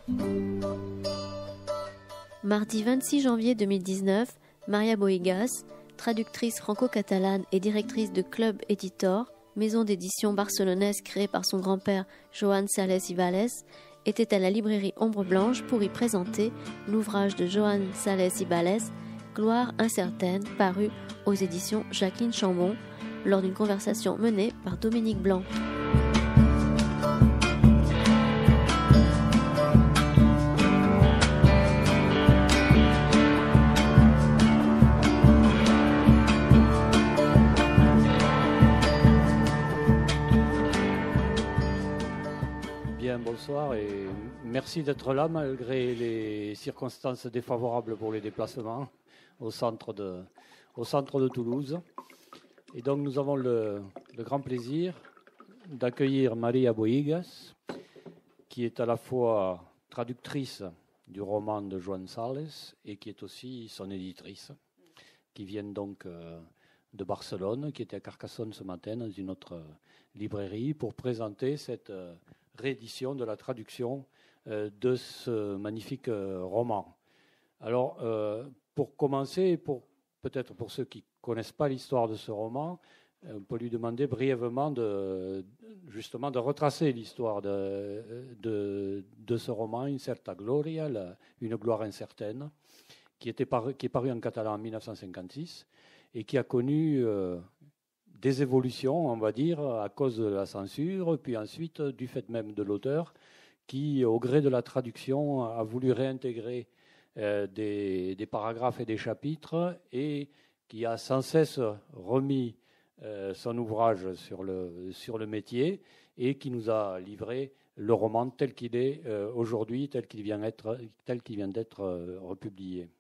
Mardi 26 janvier 2019, Maria Bohigas, traductrice franco-catalane et directrice de Club Editor, maison d'édition barcelonaise créée par son grand-père Joan Sales i Valles, était à la librairie Ombre Blanche pour y présenter l'ouvrage de Joan Sales i Valles, Gloire incertaine, paru aux éditions Jacqueline Chambon, lors d'une conversation menée par Dominique Blanc. Bonsoir et merci d'être là malgré les circonstances défavorables pour les déplacements au centre de Toulouse. Et donc nous avons le grand plaisir d'accueillir Maria Bohigas, qui est à la fois traductrice du roman de Joan Sales et qui est aussi son éditrice, qui vient donc de Barcelone, qui était à Carcassonne ce matin dans une autre librairie pour présenter cette réédition de la traduction de ce magnifique roman. Alors, pour commencer, peut-être pour ceux qui ne connaissent pas l'histoire de ce roman, on peut lui demander brièvement justement de retracer l'histoire de ce roman, Incerta Gloria, une gloire incertaine, qui est paru en catalan en 1956 et qui a connu des évolutions, on va dire, à cause de la censure, puis ensuite du fait même de l'auteur qui, au gré de la traduction, a voulu réintégrer des paragraphes et des chapitres et qui a sans cesse remis son ouvrage sur le métier et qui nous a livré le roman tel qu'il est aujourd'hui, tel qu'il vient d'être republié.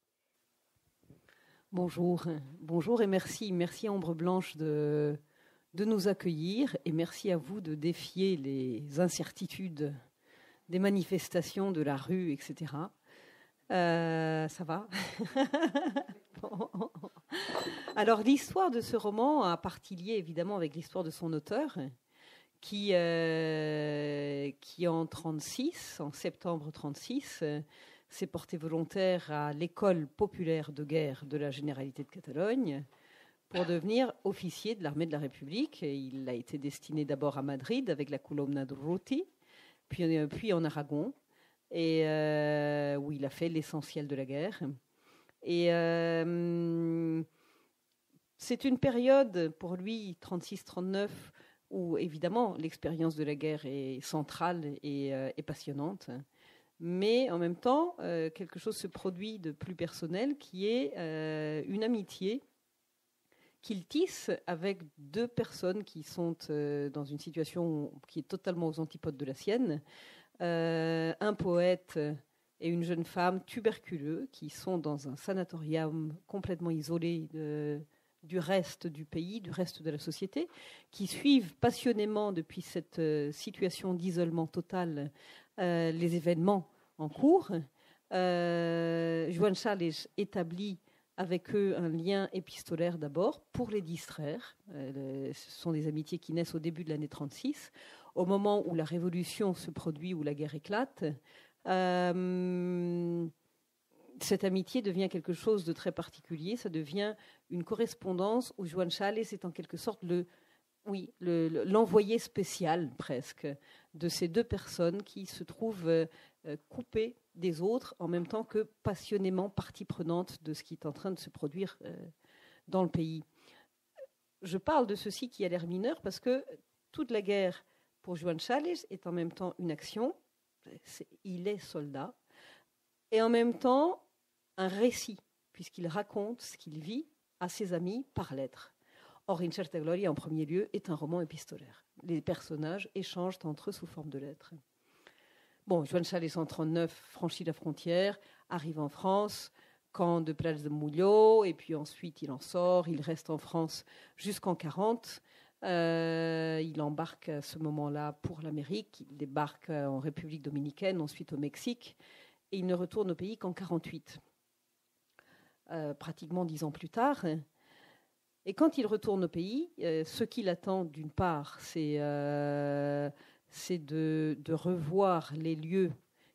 Bonjour et merci à Ombre Blanche de nous accueillir et merci à vous de défier les incertitudes des manifestations de la rue, etc. Ça va? Bon. Alors l'histoire de ce roman a partie liée évidemment avec l'histoire de son auteur qui en 1936, en septembre 1936, s'est porté volontaire à l'école populaire de guerre de la Généralité de Catalogne pour devenir officier de l'armée de la République. Et il a été destiné d'abord à Madrid avec la Columna d'Urruti, puis en Aragon, et où il a fait l'essentiel de la guerre. Et c'est une période pour lui, 36-39, où évidemment l'expérience de la guerre est centrale et passionnante. Mais en même temps, quelque chose se produit de plus personnel qui est une amitié qu'il tisse avec deux personnes qui sont dans une situation qui est totalement aux antipodes de la sienne. Un poète et une jeune femme tuberculeux qui sont dans un sanatorium complètement isolé du reste du pays, du reste de la société, qui suivent passionnément depuis cette situation d'isolement total les événements en cours. Joan Sales établit avec eux un lien épistolaire d'abord pour les distraire. Ce sont des amitiés qui naissent au début de l'année 36, au moment où la révolution se produit, où la guerre éclate. Cette amitié devient quelque chose de très particulier. Ça devient une correspondance où Joan Sales est en quelque sorte l'envoyé spécial presque de ces deux personnes qui se trouvent coupées des autres en même temps que passionnément partie prenante de ce qui est en train de se produire dans le pays. Je parle de ceci qui a l'air mineur parce que toute la guerre pour Joan Sales est en même temps une action, il est soldat, et en même temps un récit, puisqu'il raconte ce qu'il vit à ses amis par lettres. Or, Incerta Gloria, en premier lieu, est un roman épistolaire. Les personnages échangent entre eux sous forme de lettres. Bon, Joan Sales, en 1939, franchit la frontière, arrive en France, camp de Prats de Molló, et puis ensuite il en sort, il reste en France jusqu'en 1940. Il embarque à ce moment-là pour l'Amérique, il débarque en République dominicaine, ensuite au Mexique, et il ne retourne au pays qu'en 1948, pratiquement 10 ans plus tard. Et quand il retourne au pays, ce qui l'attend, d'une part, c'est de revoir les lieux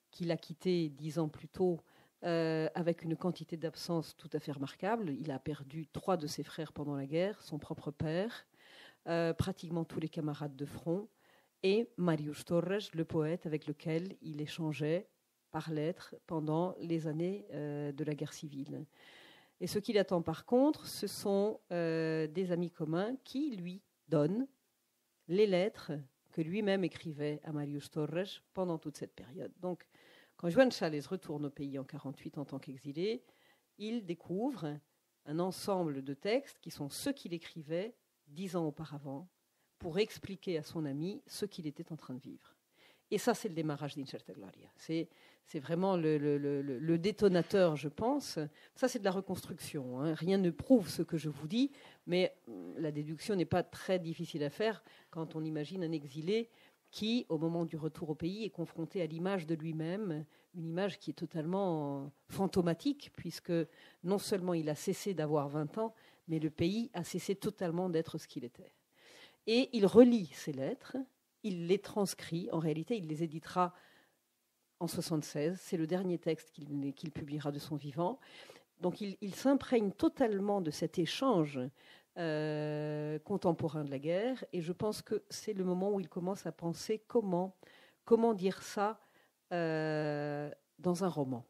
qu'il a quitté 10 ans plus tôt, avec une quantité d'absence tout à fait remarquable. Il a perdu 3 de ses frères pendant la guerre, son propre père, pratiquement tous les camarades de front, et Marius Torres, le poète avec lequel il échangeait par lettres pendant les années de la guerre civile. Et ce qu'il attend par contre, ce sont des amis communs qui lui donnent les lettres que lui-même écrivait à Marius Torres pendant toute cette période. Donc, quand Joan Chales retourne au pays en 1948 en tant qu'exilé, il découvre un ensemble de textes qui sont ceux qu'il écrivait 10 ans auparavant pour expliquer à son ami ce qu'il était en train de vivre. Et ça, c'est le démarrage d'Incerta Gloria. C'est vraiment le détonateur, je pense. Ça, c'est de la reconstruction. Hein. Rien ne prouve ce que je vous dis, mais la déduction n'est pas très difficile à faire quand on imagine un exilé qui, au moment du retour au pays, est confronté à l'image de lui-même, une image qui est totalement fantomatique, puisque non seulement il a cessé d'avoir 20 ans, mais le pays a cessé totalement d'être ce qu'il était. Et il relit ces lettres, il les transcrit, en réalité il les éditera en 1976, c'est le dernier texte qu'il publiera de son vivant. Donc il s'imprègne totalement de cet échange contemporain de la guerre, et je pense que c'est le moment où il commence à penser comment dire ça dans un roman.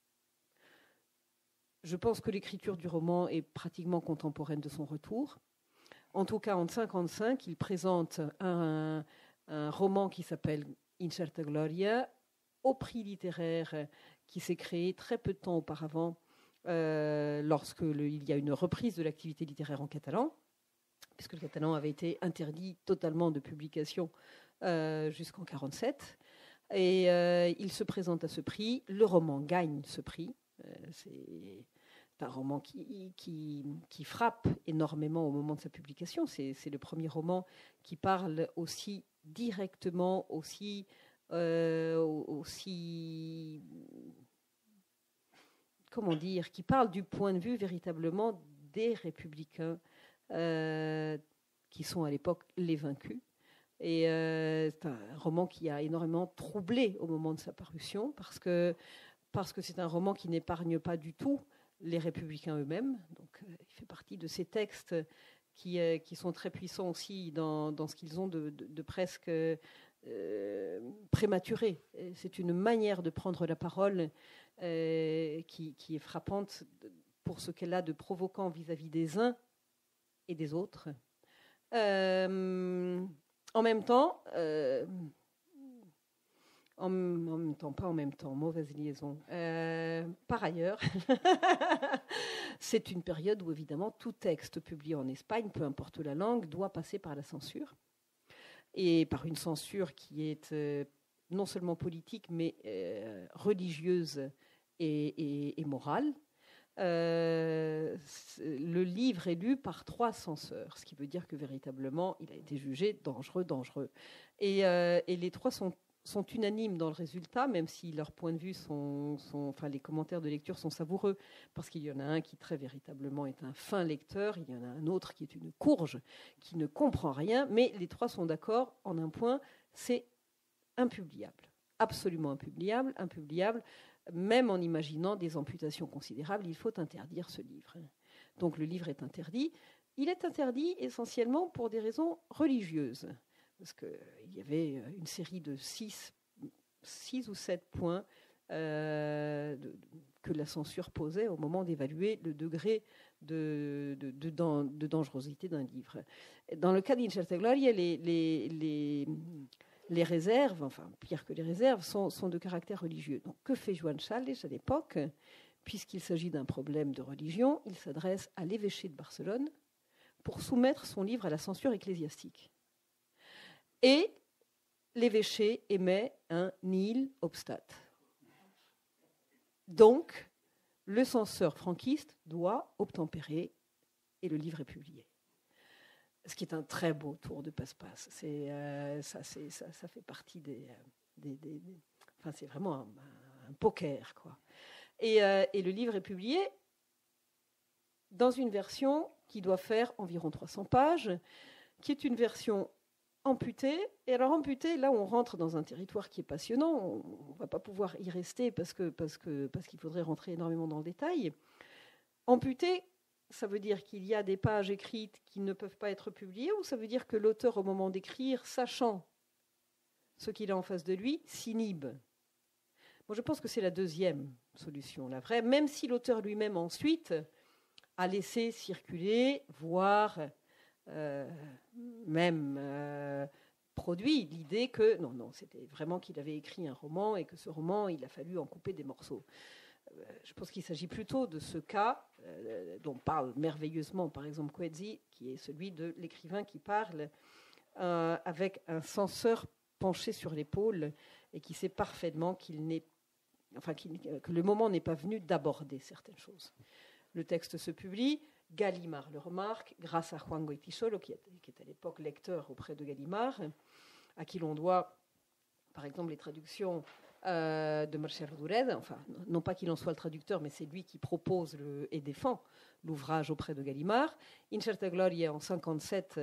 Je pense que l'écriture du roman est pratiquement contemporaine de son retour. En tout cas, en 1955, il présente un roman qui s'appelle Incerta Gloria au prix littéraire qui s'est créé très peu de temps auparavant lorsqu'il y a une reprise de l'activité littéraire en catalan, puisque le catalan avait été interdit totalement de publication jusqu'en 1947. Et il se présente à ce prix. Le roman gagne ce prix. C'est un roman qui frappe énormément au moment de sa publication. C'est le premier roman qui parle aussi directement, aussi comment dire, qui parle du point de vue véritablement des républicains qui sont à l'époque les vaincus. Et c'est un roman qui a énormément troublé au moment de sa parution, parce que c'est un roman qui n'épargne pas du tout les républicains eux-mêmes. Donc, il fait partie de ces textes qui sont très puissants aussi dans ce qu'ils ont de presque prématuré. C'est une manière de prendre la parole qui est frappante pour ce qu'elle a de provoquant vis-à-vis des uns et des autres. En même temps, mauvaise liaison. Par ailleurs, c'est une période où, évidemment, tout texte publié en Espagne, peu importe la langue, doit passer par la censure. Et par une censure qui est non seulement politique, mais religieuse et morale. Le livre est lu par 3 censeurs, ce qui veut dire que véritablement, il a été jugé dangereux. Et les 3 sont unanimes dans le résultat, même si leurs points de vue enfin, les commentaires de lecture sont savoureux, parce qu'il y en a un qui très véritablement est un fin lecteur, il y en a un autre qui est une courge, qui ne comprend rien, mais les 3 sont d'accord en un point, c'est impubliable, absolument impubliable, même en imaginant des amputations considérables, il faut interdire ce livre. Donc le livre est interdit. Il est interdit essentiellement pour des raisons religieuses, parce qu'il y avait une série de 6 ou 7 points que la censure posait au moment d'évaluer le degré de dangerosité d'un livre. Dans le cas d'Incerta Gloria, les réserves, enfin pire que les réserves, sont de caractère religieux. Donc que fait Joan Chales à l'époque ? Puisqu'il s'agit d'un problème de religion, il s'adresse à l'évêché de Barcelone pour soumettre son livre à la censure ecclésiastique. Et l'évêché émet un nihil obstat. Donc, le censeur franquiste doit obtempérer et le livre est publié. Ce qui est un très beau tour de passe-passe. Ça fait partie enfin, c'est vraiment un poker, quoi. Et le livre est publié dans une version qui doit faire environ 300 pages, qui est une version Amputé. Et alors Amputé, là on rentre dans un territoire qui est passionnant. On ne va pas pouvoir y rester parce qu'il faudrait rentrer énormément dans le détail. Amputé, ça veut dire qu'il y a des pages écrites qui ne peuvent pas être publiées, ou ça veut dire que l'auteur, au moment d'écrire, sachant ce qu'il a en face de lui, s'inhibe? Moi, je pense que c'est la deuxième solution, la vraie, même si l'auteur lui-même ensuite a laissé circuler, voire même produit l'idée que non, c'était vraiment qu'il avait écrit un roman et que ce roman, il a fallu en couper des morceaux. Je pense qu'il s'agit plutôt de ce cas dont parle merveilleusement, par exemple, Coetzee, qui est celui de l'écrivain qui parle avec un censeur penché sur l'épaule et qui sait parfaitement que le moment n'est pas venu d'aborder certaines choses. Le texte se publie, Gallimard le remarque, grâce à Juan Goytisolo, qui est à l'époque lecteur auprès de Gallimard, à qui l'on doit, par exemple, les traductions de Marcel Rodurez, enfin, non pas qu'il en soit le traducteur, mais c'est lui qui propose et défend l'ouvrage auprès de Gallimard. Incerta Gloria, en 1957,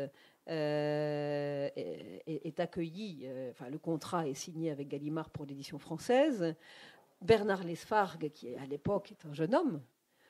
est accueilli, le contrat est signé avec Gallimard pour l'édition française. Bernard Lesfargue, qui à l'époque est un jeune homme,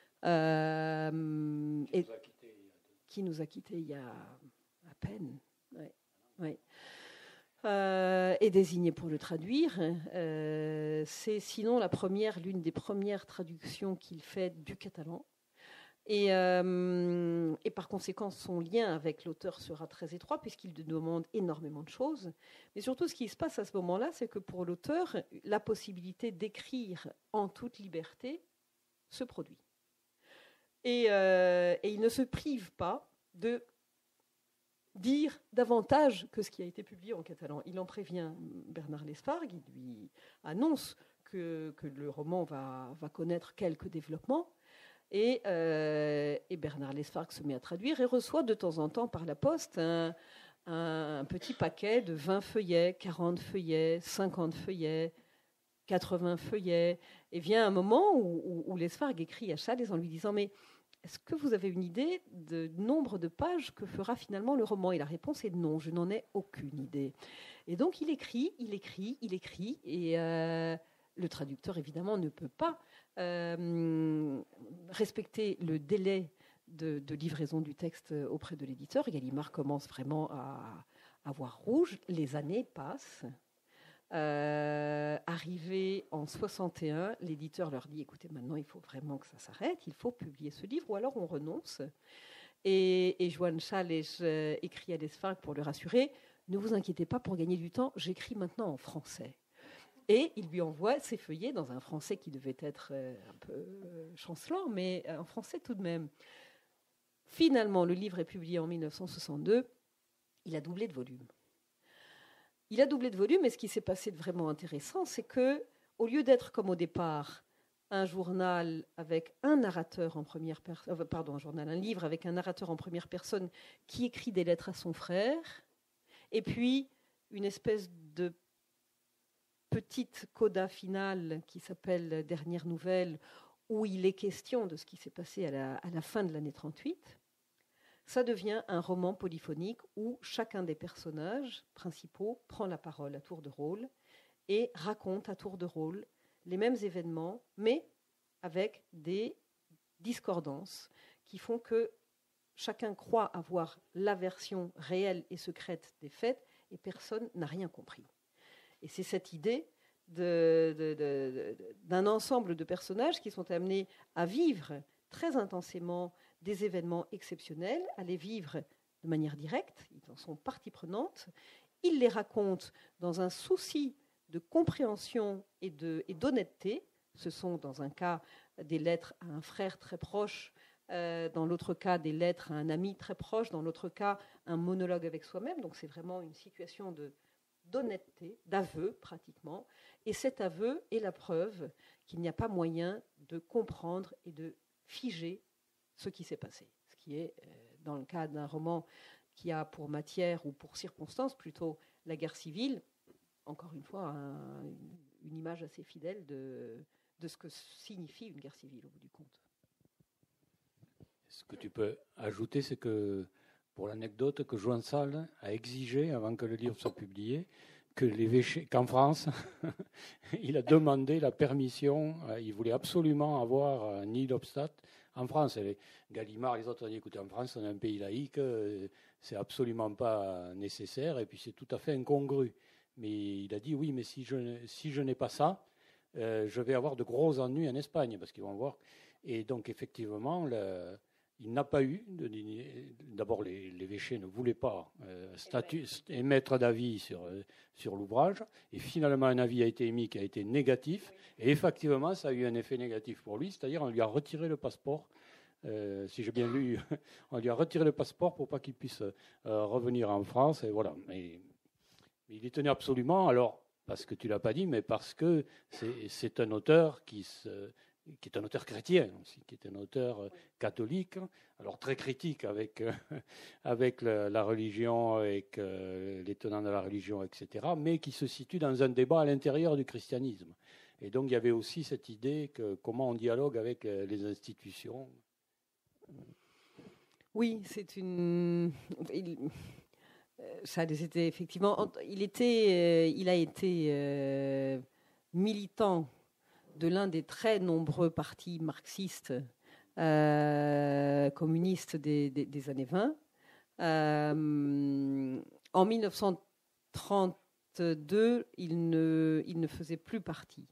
qui nous a quittés il y a à peine. Ouais. Est désigné pour le traduire. C'est sinon l'une des premières traductions qu'il fait du catalan. Et par conséquent, son lien avec l'auteur sera très étroit puisqu'il demande énormément de choses. Mais surtout, ce qui se passe à ce moment-là, c'est que pour l'auteur, la possibilité d'écrire en toute liberté se produit. Et il ne se prive pas de dire davantage que ce qui a été publié en catalan. Il en prévient Bernard Lesfargue, il lui annonce que le roman va connaître quelques développements, et Bernard Lesfargue se met à traduire et reçoit de temps en temps par la poste un petit paquet de 20 feuillets, 40 feuillets, 50 feuillets, 80 feuillets, et vient un moment où Lesfargue écrit à Chalès en lui disant « Mais est-ce que vous avez une idée du nombre de pages que fera finalement le roman ?» Et la réponse est non, je n'en ai aucune idée. Et donc il écrit, et le traducteur évidemment ne peut pas respecter le délai de livraison du texte auprès de l'éditeur. Gallimard commence vraiment à voir rouge, les années passent. Arrivé en 61, l'éditeur leur dit « Écoutez, maintenant, il faut vraiment que ça s'arrête, il faut publier ce livre, ou alors on renonce. » Et Joan Chalès écrit à Lesfargue pour le rassurer « Ne vous inquiétez pas, pour gagner du temps, j'écris maintenant en français. » Et il lui envoie ses feuillets dans un français qui devait être un peu chancelant, mais en français tout de même. Finalement, le livre est publié en 1962. Il a doublé de volume. Il a doublé de volume, et ce qui s'est passé de vraiment intéressant, c'est que, au lieu d'être comme au départ un journal avec un narrateur en première personne, un livre avec un narrateur en première personne qui écrit des lettres à son frère, et puis une espèce de petite coda finale qui s'appelle Dernière nouvelle, où il est question de ce qui s'est passé à la fin de l'année 38. Ça devient un roman polyphonique où chacun des personnages principaux prend la parole à tour de rôle et raconte à tour de rôle les mêmes événements, mais avec des discordances qui font que chacun croit avoir la version réelle et secrète des faits et personne n'a rien compris. Et c'est cette idée d'un ensemble de personnages qui sont amenés à vivre très intensément des événements exceptionnels, à les vivre de manière directe, ils en sont partie prenante, ils les racontent dans un souci de compréhension et d'honnêteté. Ce sont dans un cas des lettres à un frère très proche, dans l'autre cas des lettres à un ami très proche, dans l'autre cas un monologue avec soi-même, donc c'est vraiment une situation d'honnêteté, d'aveu pratiquement, et cet aveu est la preuve qu'il n'y a pas moyen de comprendre et de figer ce qui s'est passé, ce qui est, dans le cas d'un roman qui a pour matière ou pour circonstance plutôt la guerre civile, encore une fois, une image assez fidèle de ce que signifie une guerre civile au bout du compte. Ce que tu peux ajouter, c'est que pour l'anecdote, que Joan Sall a exigé, avant que le livre soit publié, qu'en France, il a demandé la permission, il voulait absolument avoir Neil Hofstad en France. Et Gallimard, les autres ont dit, écoutez, en France, on est un pays laïque, c'est absolument pas nécessaire, et puis c'est tout à fait incongru. Mais il a dit, oui, mais si je n'ai pas ça, je vais avoir de gros ennuis en Espagne, parce qu'ils vont voir. Et donc, effectivement, il n'a pas eu. D'abord, l'évêché ne voulait pas émettre d'avis sur l'ouvrage. Et finalement, un avis a été émis qui a été négatif. Et effectivement, ça a eu un effet négatif pour lui. C'est-à-dire, on lui a retiré le passeport. Si j'ai bien lu, on lui a retiré le passeport pour pas qu'il puisse revenir en France. Et voilà. Mais il y tenait absolument. Alors, parce que tu l'as pas dit, mais parce que c'est un auteur qui est un auteur chrétien aussi, qui est un auteur catholique, alors très critique avec la religion, avec les tenants de la religion, etc., mais qui se situe dans un débat à l'intérieur du christianisme. Et donc il y avait aussi cette idée que comment on dialogue avec les institutions. Oui, c'est une... Ça, c'était effectivement... Il a été militant de l'un des très nombreux partis marxistes communistes des années 20. En 1932, il ne faisait plus partie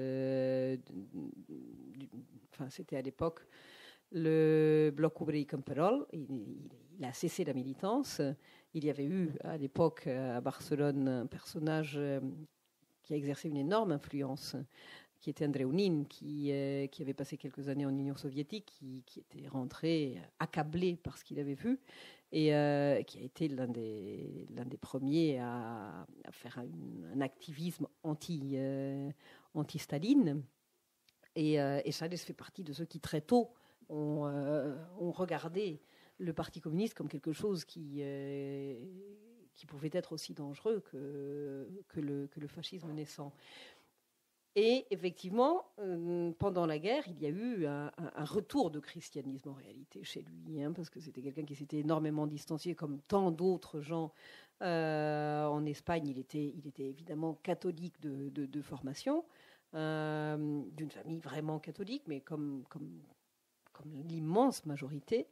enfin, c'était à l'époque le Bloc ouvrier Camperol. Il a cessé la militance. Il y avait eu à l'époque à Barcelone un personnage qui a exercé une énorme influence, qui était Andreu Nin, qui avait passé quelques années en Union soviétique, qui était rentré accablé par ce qu'il avait vu, et qui a été l'un des premiers à faire un activisme anti-Staline. Et Salles fait partie de ceux qui très tôt ont regardé le Parti communiste comme quelque chose qui pouvait être aussi dangereux que le fascisme naissant. Et effectivement, pendant la guerre, il y a eu un retour de christianisme en réalité chez lui, parce que c'était quelqu'un qui s'était énormément distancié, comme tant d'autres gens en Espagne. Il était évidemment catholique de formation, d'une famille vraiment catholique, mais comme l'immense majorité.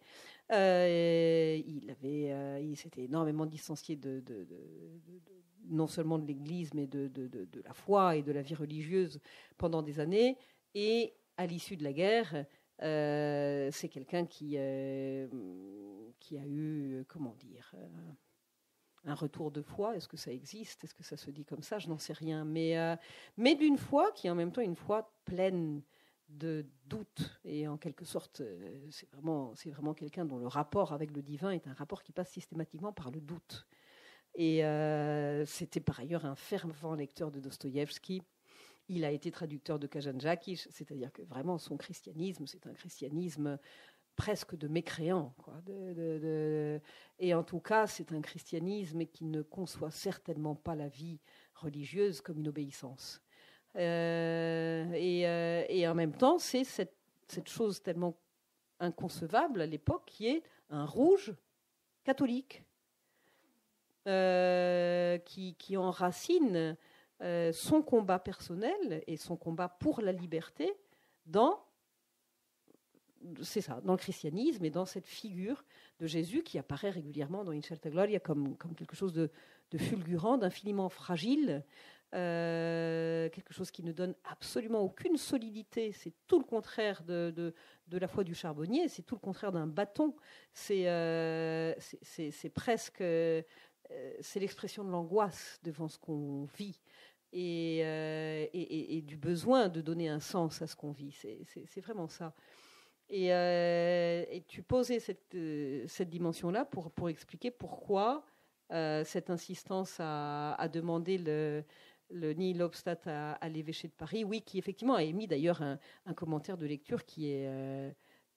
Il s'était énormément distancié non seulement de l'Église, mais de la foi et de la vie religieuse pendant des années. Et à l'issue de la guerre, c'est quelqu'un qui a eu, comment dire, un retour de foi. Est-ce que ça existe? Est-ce que ça se dit comme ça? Je n'en sais rien. Mais d'une foi qui est en même temps une foi pleine de doute. Et en quelque sorte, c'est vraiment quelqu'un dont le rapport avec le divin est un rapport qui passe systématiquement par le doute. Et c'était par ailleurs un fervent lecteur de Dostoïevski. Il a été traducteur de Kajanjakis, c'est-à-dire que vraiment son christianisme, c'est un christianisme presque de mécréant, quoi. Et en tout cas, c'est un christianisme qui ne conçoit certainement pas la vie religieuse comme une obéissance. Et en même temps, c'est cette chose tellement inconcevable à l'époque qui est un rouge catholique qui enracine son combat personnel et son combat pour la liberté dans le christianisme et dans cette figure de Jésus qui apparaît régulièrement dans Incerta Gloria comme quelque chose de fulgurant, d'infiniment fragile, quelque chose qui ne donne absolument aucune solidité. C'est tout le contraire de la foi du charbonnier, c'est tout le contraire d'un bâton. C'est presque... c'est l'expression de l'angoisse devant ce qu'on vit et du besoin de donner un sens à ce qu'on vit. C'est vraiment ça. Et tu posais cette dimension-là pour expliquer pourquoi cette insistance à demander le Neil Hofstad à l'évêché de Paris, oui, qui effectivement a émis d'ailleurs un commentaire de lecture qui est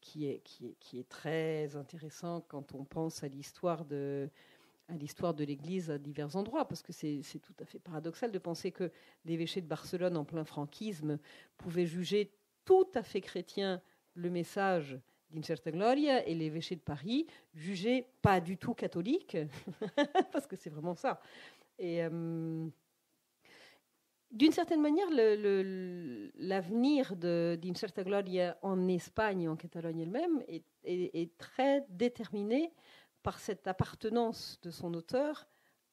très intéressant quand on pense à l'histoire de l'Église à divers endroits, parce que c'est tout à fait paradoxal de penser que l'évêché de Barcelone, en plein franquisme, pouvait juger tout à fait chrétien le message d'Incerta Gloria et l'évêché de Paris, jugé pas du tout catholique, parce que c'est vraiment ça. Et d'une certaine manière, l'avenir d'Incerta Gloria en Espagne et en Catalogne elle-même est très déterminé par cette appartenance de son auteur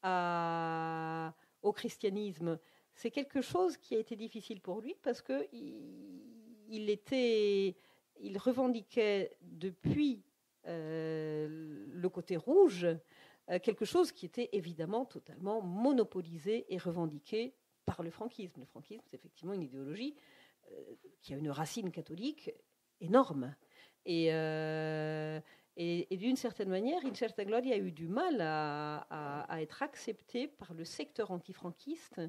au christianisme. C'est quelque chose qui a été difficile pour lui parce qu'il revendiquait depuis le côté rouge quelque chose qui était évidemment totalement monopolisé et revendiqué par le franquisme. Le franquisme, c'est effectivement une idéologie qui a une racine catholique énorme. Et d'une certaine manière, Incerta Gloria a eu du mal à être accepté par le secteur antifranquiste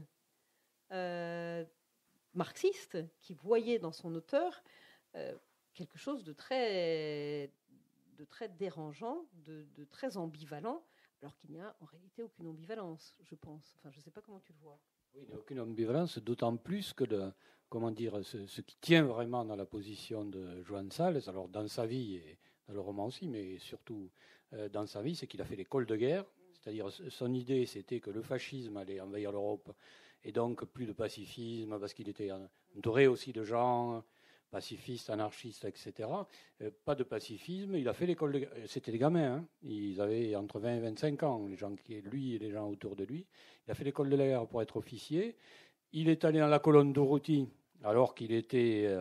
marxiste qui voyait dans son auteur quelque chose de très dérangeant, de très ambivalent, alors qu'il n'y a en réalité aucune ambivalence, je pense. Enfin, je ne sais pas comment tu le vois. Oui, il n'y a aucune ambivalence, d'autant plus que ce qui tient vraiment dans la position de Joan Sales, alors dans sa vie et dans le roman aussi, mais surtout dans sa vie, c'est qu'il a fait l'école de guerre. C'est-à-dire, son idée, c'était que le fascisme allait envahir l'Europe, et donc plus de pacifisme, parce qu'il était entouré aussi de gens pacifistes, anarchistes, etc. Pas de pacifisme. Il a fait l'école de guerre. C'était des gamins, hein. Ils avaient entre 20 et 25 ans, lui et les gens autour de lui. Il a fait l'école de la guerre pour être officier. Il est allé dans la colonne Durruti, alors qu'il était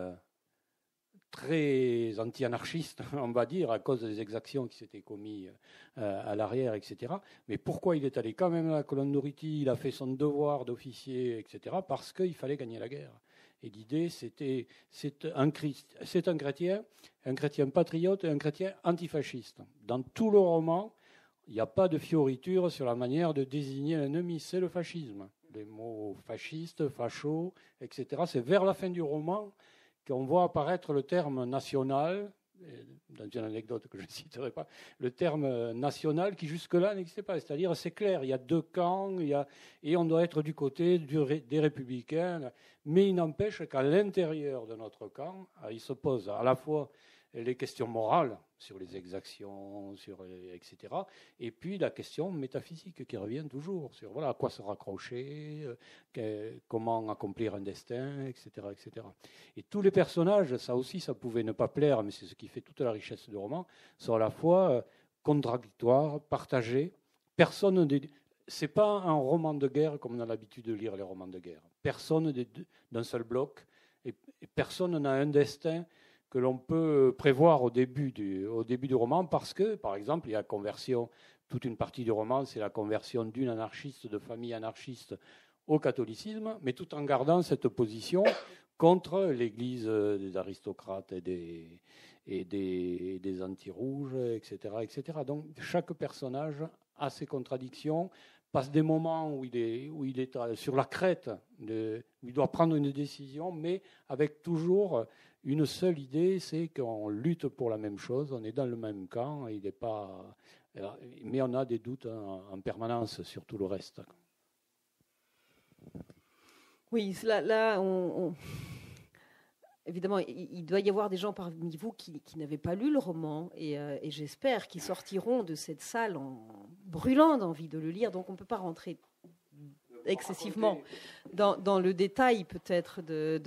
très anti-anarchiste, on va dire, à cause des exactions qui s'étaient commises à l'arrière, etc. Mais pourquoi il est allé quand même à la colonne Durruti? Il a fait son devoir d'officier, etc. Parce qu'il fallait gagner la guerre. Et l'idée, c'est un chrétien patriote et un chrétien antifasciste. Dans tout le roman, il n'y a pas de fioriture sur la manière de désigner l'ennemi, c'est le fascisme. Les mots fasciste, facho, etc. C'est vers la fin du roman qu'on voit apparaître le terme national, dans une anecdote que je ne citerai pas, le terme national qui jusque-là n'existait pas. C'est-à-dire, c'est clair, il y a deux camps, et on doit être du côté des républicains. Mais il n'empêche qu'à l'intérieur de notre camp, il se pose à la fois les questions morales sur les exactions, etc. Et puis la question métaphysique qui revient toujours sur à quoi se raccrocher, comment accomplir un destin, etc., etc. Et tous les personnages, ça aussi, ça pouvait ne pas plaire, mais c'est ce qui fait toute la richesse du roman, sont à la fois contradictoires, partagés. C'est pas un roman de guerre comme on a l'habitude de lire les romans de guerre. Personne d'un seul bloc, et personne n'a un destin que l'on peut prévoir au début du roman, parce que, par exemple, il y a conversion, toute une partie du roman, c'est la conversion d'une anarchiste, de famille anarchiste, au catholicisme, mais tout en gardant cette position contre l'Église des aristocrates et des anti-rouges, etc., etc. Donc, chaque personnage a ses contradictions, passe des moments où il est sur la crête, où il doit prendre une décision, mais avec toujours une seule idée, c'est qu'on lutte pour la même chose, on est dans le même camp, mais on a des doutes en permanence sur tout le reste. Oui, là évidemment, il doit y avoir des gens parmi vous qui n'avaient pas lu le roman, et j'espère qu'ils sortiront de cette salle en brûlant d'envie de le lire. Donc on ne peut pas rentrer excessivement dans le détail peut-être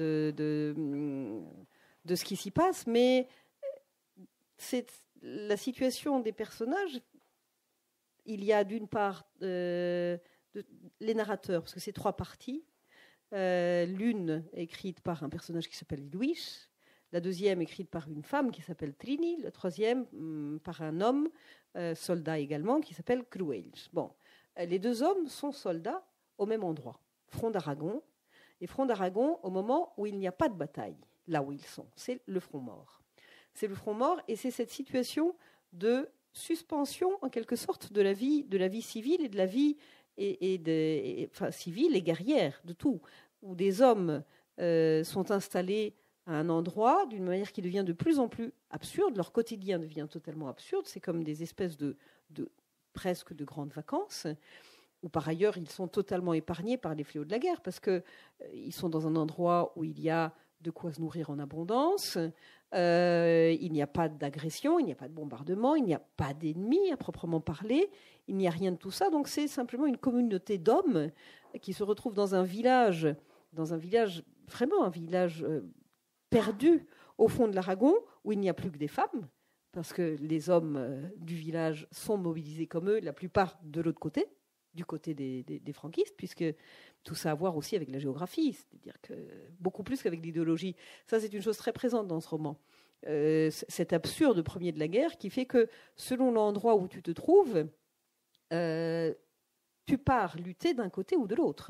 de ce qui s'y passe, mais c'est la situation des personnages. Il y a d'une part les narrateurs, parce que c'est trois parties. L'une écrite par un personnage qui s'appelle Luis, la deuxième écrite par une femme qui s'appelle Trini, la troisième par un homme, soldat également, qui s'appelle Cruells. Bon, les deux hommes sont soldats au même endroit, front d'Aragon, et front d'Aragon au moment où il n'y a pas de bataille, là où ils sont, c'est le front mort. C'est le front mort, et c'est cette situation de suspension, en quelque sorte, de la vie civile et de la vie civile et guerrière, de tout, où des hommes sont installés à un endroit d'une manière qui devient de plus en plus absurde. Leur quotidien devient totalement absurde. C'est comme des espèces de presque de grandes vacances, où par ailleurs ils sont totalement épargnés par les fléaux de la guerre, parce qu'ils sont dans un endroit où il y a de quoi se nourrir en abondance. Il n'y a pas d'agression, il n'y a pas de bombardement, il n'y a pas d'ennemis à proprement parler. Il n'y a rien de tout ça. Donc c'est simplement une communauté d'hommes qui se retrouvent dans un village, vraiment un village perdu au fond de l'Aragon, où il n'y a plus que des femmes, parce que les hommes du village sont mobilisés comme eux, la plupart de l'autre côté, du côté des franquistes, puisque tout ça a à voir aussi avec la géographie, c'est-à-dire que beaucoup plus qu'avec l'idéologie. Ça, c'est une chose très présente dans ce roman. Cet absurde premier de la guerre qui fait que, selon l'endroit où tu te trouves, tu pars lutter d'un côté ou de l'autre.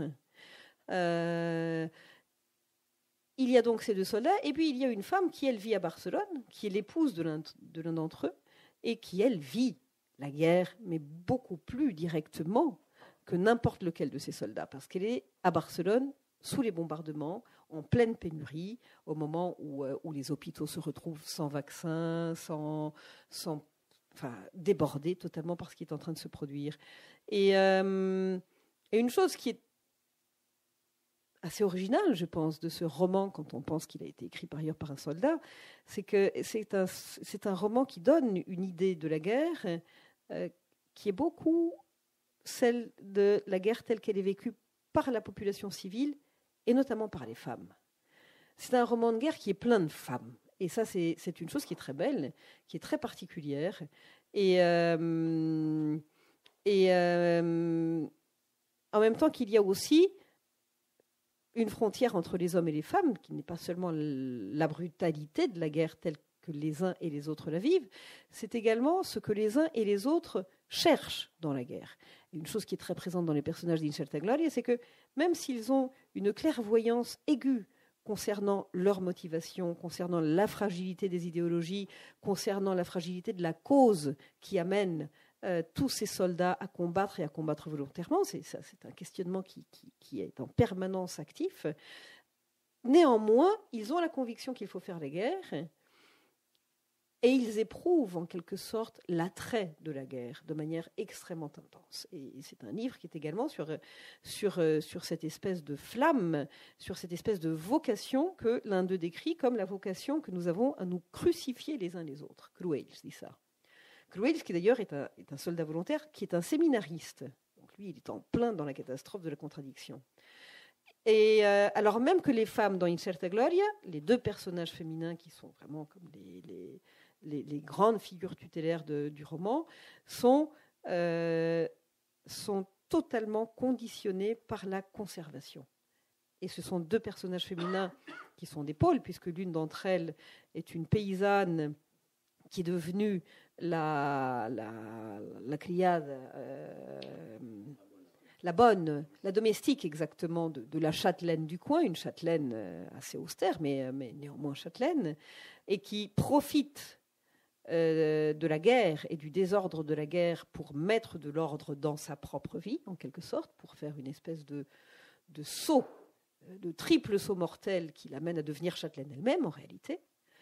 Il y a donc ces deux soldats, et puis il y a une femme qui, elle, vit à Barcelone, qui est l'épouse de l'un d'entre eux, et qui, elle, vit la guerre, mais beaucoup plus directement que n'importe lequel de ces soldats, parce qu'elle est à Barcelone, sous les bombardements, en pleine pénurie, au moment où les hôpitaux se retrouvent sans vaccins, débordés totalement par ce qui est en train de se produire. Et une chose qui est assez originale, je pense, de ce roman, quand on pense qu'il a été écrit par ailleurs par un soldat, c'est que c'est un roman qui donne une idée de la guerre qui est beaucoup celle de la guerre telle qu'elle est vécue par la population civile et notamment par les femmes. C'est un roman de guerre qui est plein de femmes. Et ça, c'est une chose qui est très belle, qui est très particulière. Et en même temps qu'il y a aussi une frontière entre les hommes et les femmes, qui n'est pas seulement la brutalité de la guerre telle que les uns et les autres la vivent, c'est également ce que les uns et les autres cherchent dans la guerre. Une chose qui est très présente dans les personnages d'Incerta Gloria, c'est que même s'ils ont une clairvoyance aiguë concernant leur motivation, concernant la fragilité des idéologies, concernant la fragilité de la cause qui amène tous ces soldats à combattre et à combattre volontairement, c'est un questionnement qui est en permanence actif. Néanmoins, ils ont la conviction qu'il faut faire la guerre et ils éprouvent en quelque sorte l'attrait de la guerre de manière extrêmement intense. Et c'est un livre qui est également sur cette espèce de flamme, sur cette espèce de vocation que l'un d'eux décrit comme la vocation que nous avons à nous crucifier les uns les autres. Crueils dit ça. Crueils, qui d'ailleurs est un soldat volontaire, qui est un séminariste. Donc lui, il est en plein dans la catastrophe de la contradiction. Et alors même que les femmes dans Incerta Gloria, les deux personnages féminins qui sont vraiment comme les grandes figures tutélaires du roman, sont totalement conditionnées par la conservation. Et ce sont deux personnages féminins qui sont des pôles, puisque l'une d'entre elles est une paysanne qui est devenue la criade, la bonne, la domestique exactement de la châtelaine du coin, une châtelaine assez austère, mais néanmoins châtelaine, et qui profite de la guerre et du désordre de la guerre pour mettre de l'ordre dans sa propre vie, en quelque sorte, pour faire une espèce de saut, de triple saut mortel qui l'amène à devenir châtelaine elle-même, en réalité.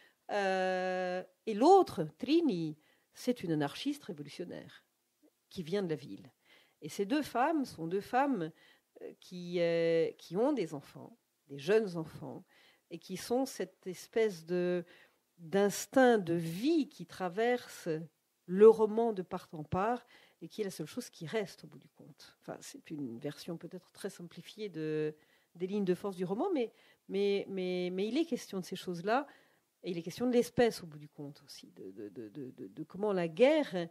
Et l'autre, Trini, c'est une anarchiste révolutionnaire qui vient de la ville. Et ces deux femmes sont deux femmes qui ont des enfants, des jeunes enfants, et qui sont cette espèce d'instinct de vie qui traverse le roman de part en part et qui est la seule chose qui reste au bout du compte. Enfin, c'est une version peut-être très simplifiée des lignes de force du roman, mais il est question de ces choses-là. Et il est question de l'espèce au bout du compte aussi, de comment la guerre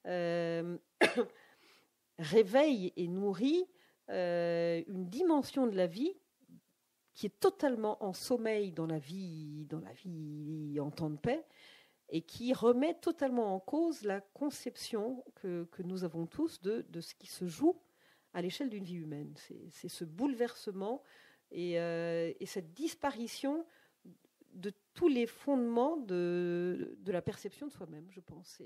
réveille et nourrit une dimension de la vie qui est totalement en sommeil dans la vie en temps de paix, et qui remet totalement en cause la conception que nous avons tous de ce qui se joue à l'échelle d'une vie humaine. C'est ce bouleversement et cette disparition de tous les fondements de la perception de soi-même, je pense.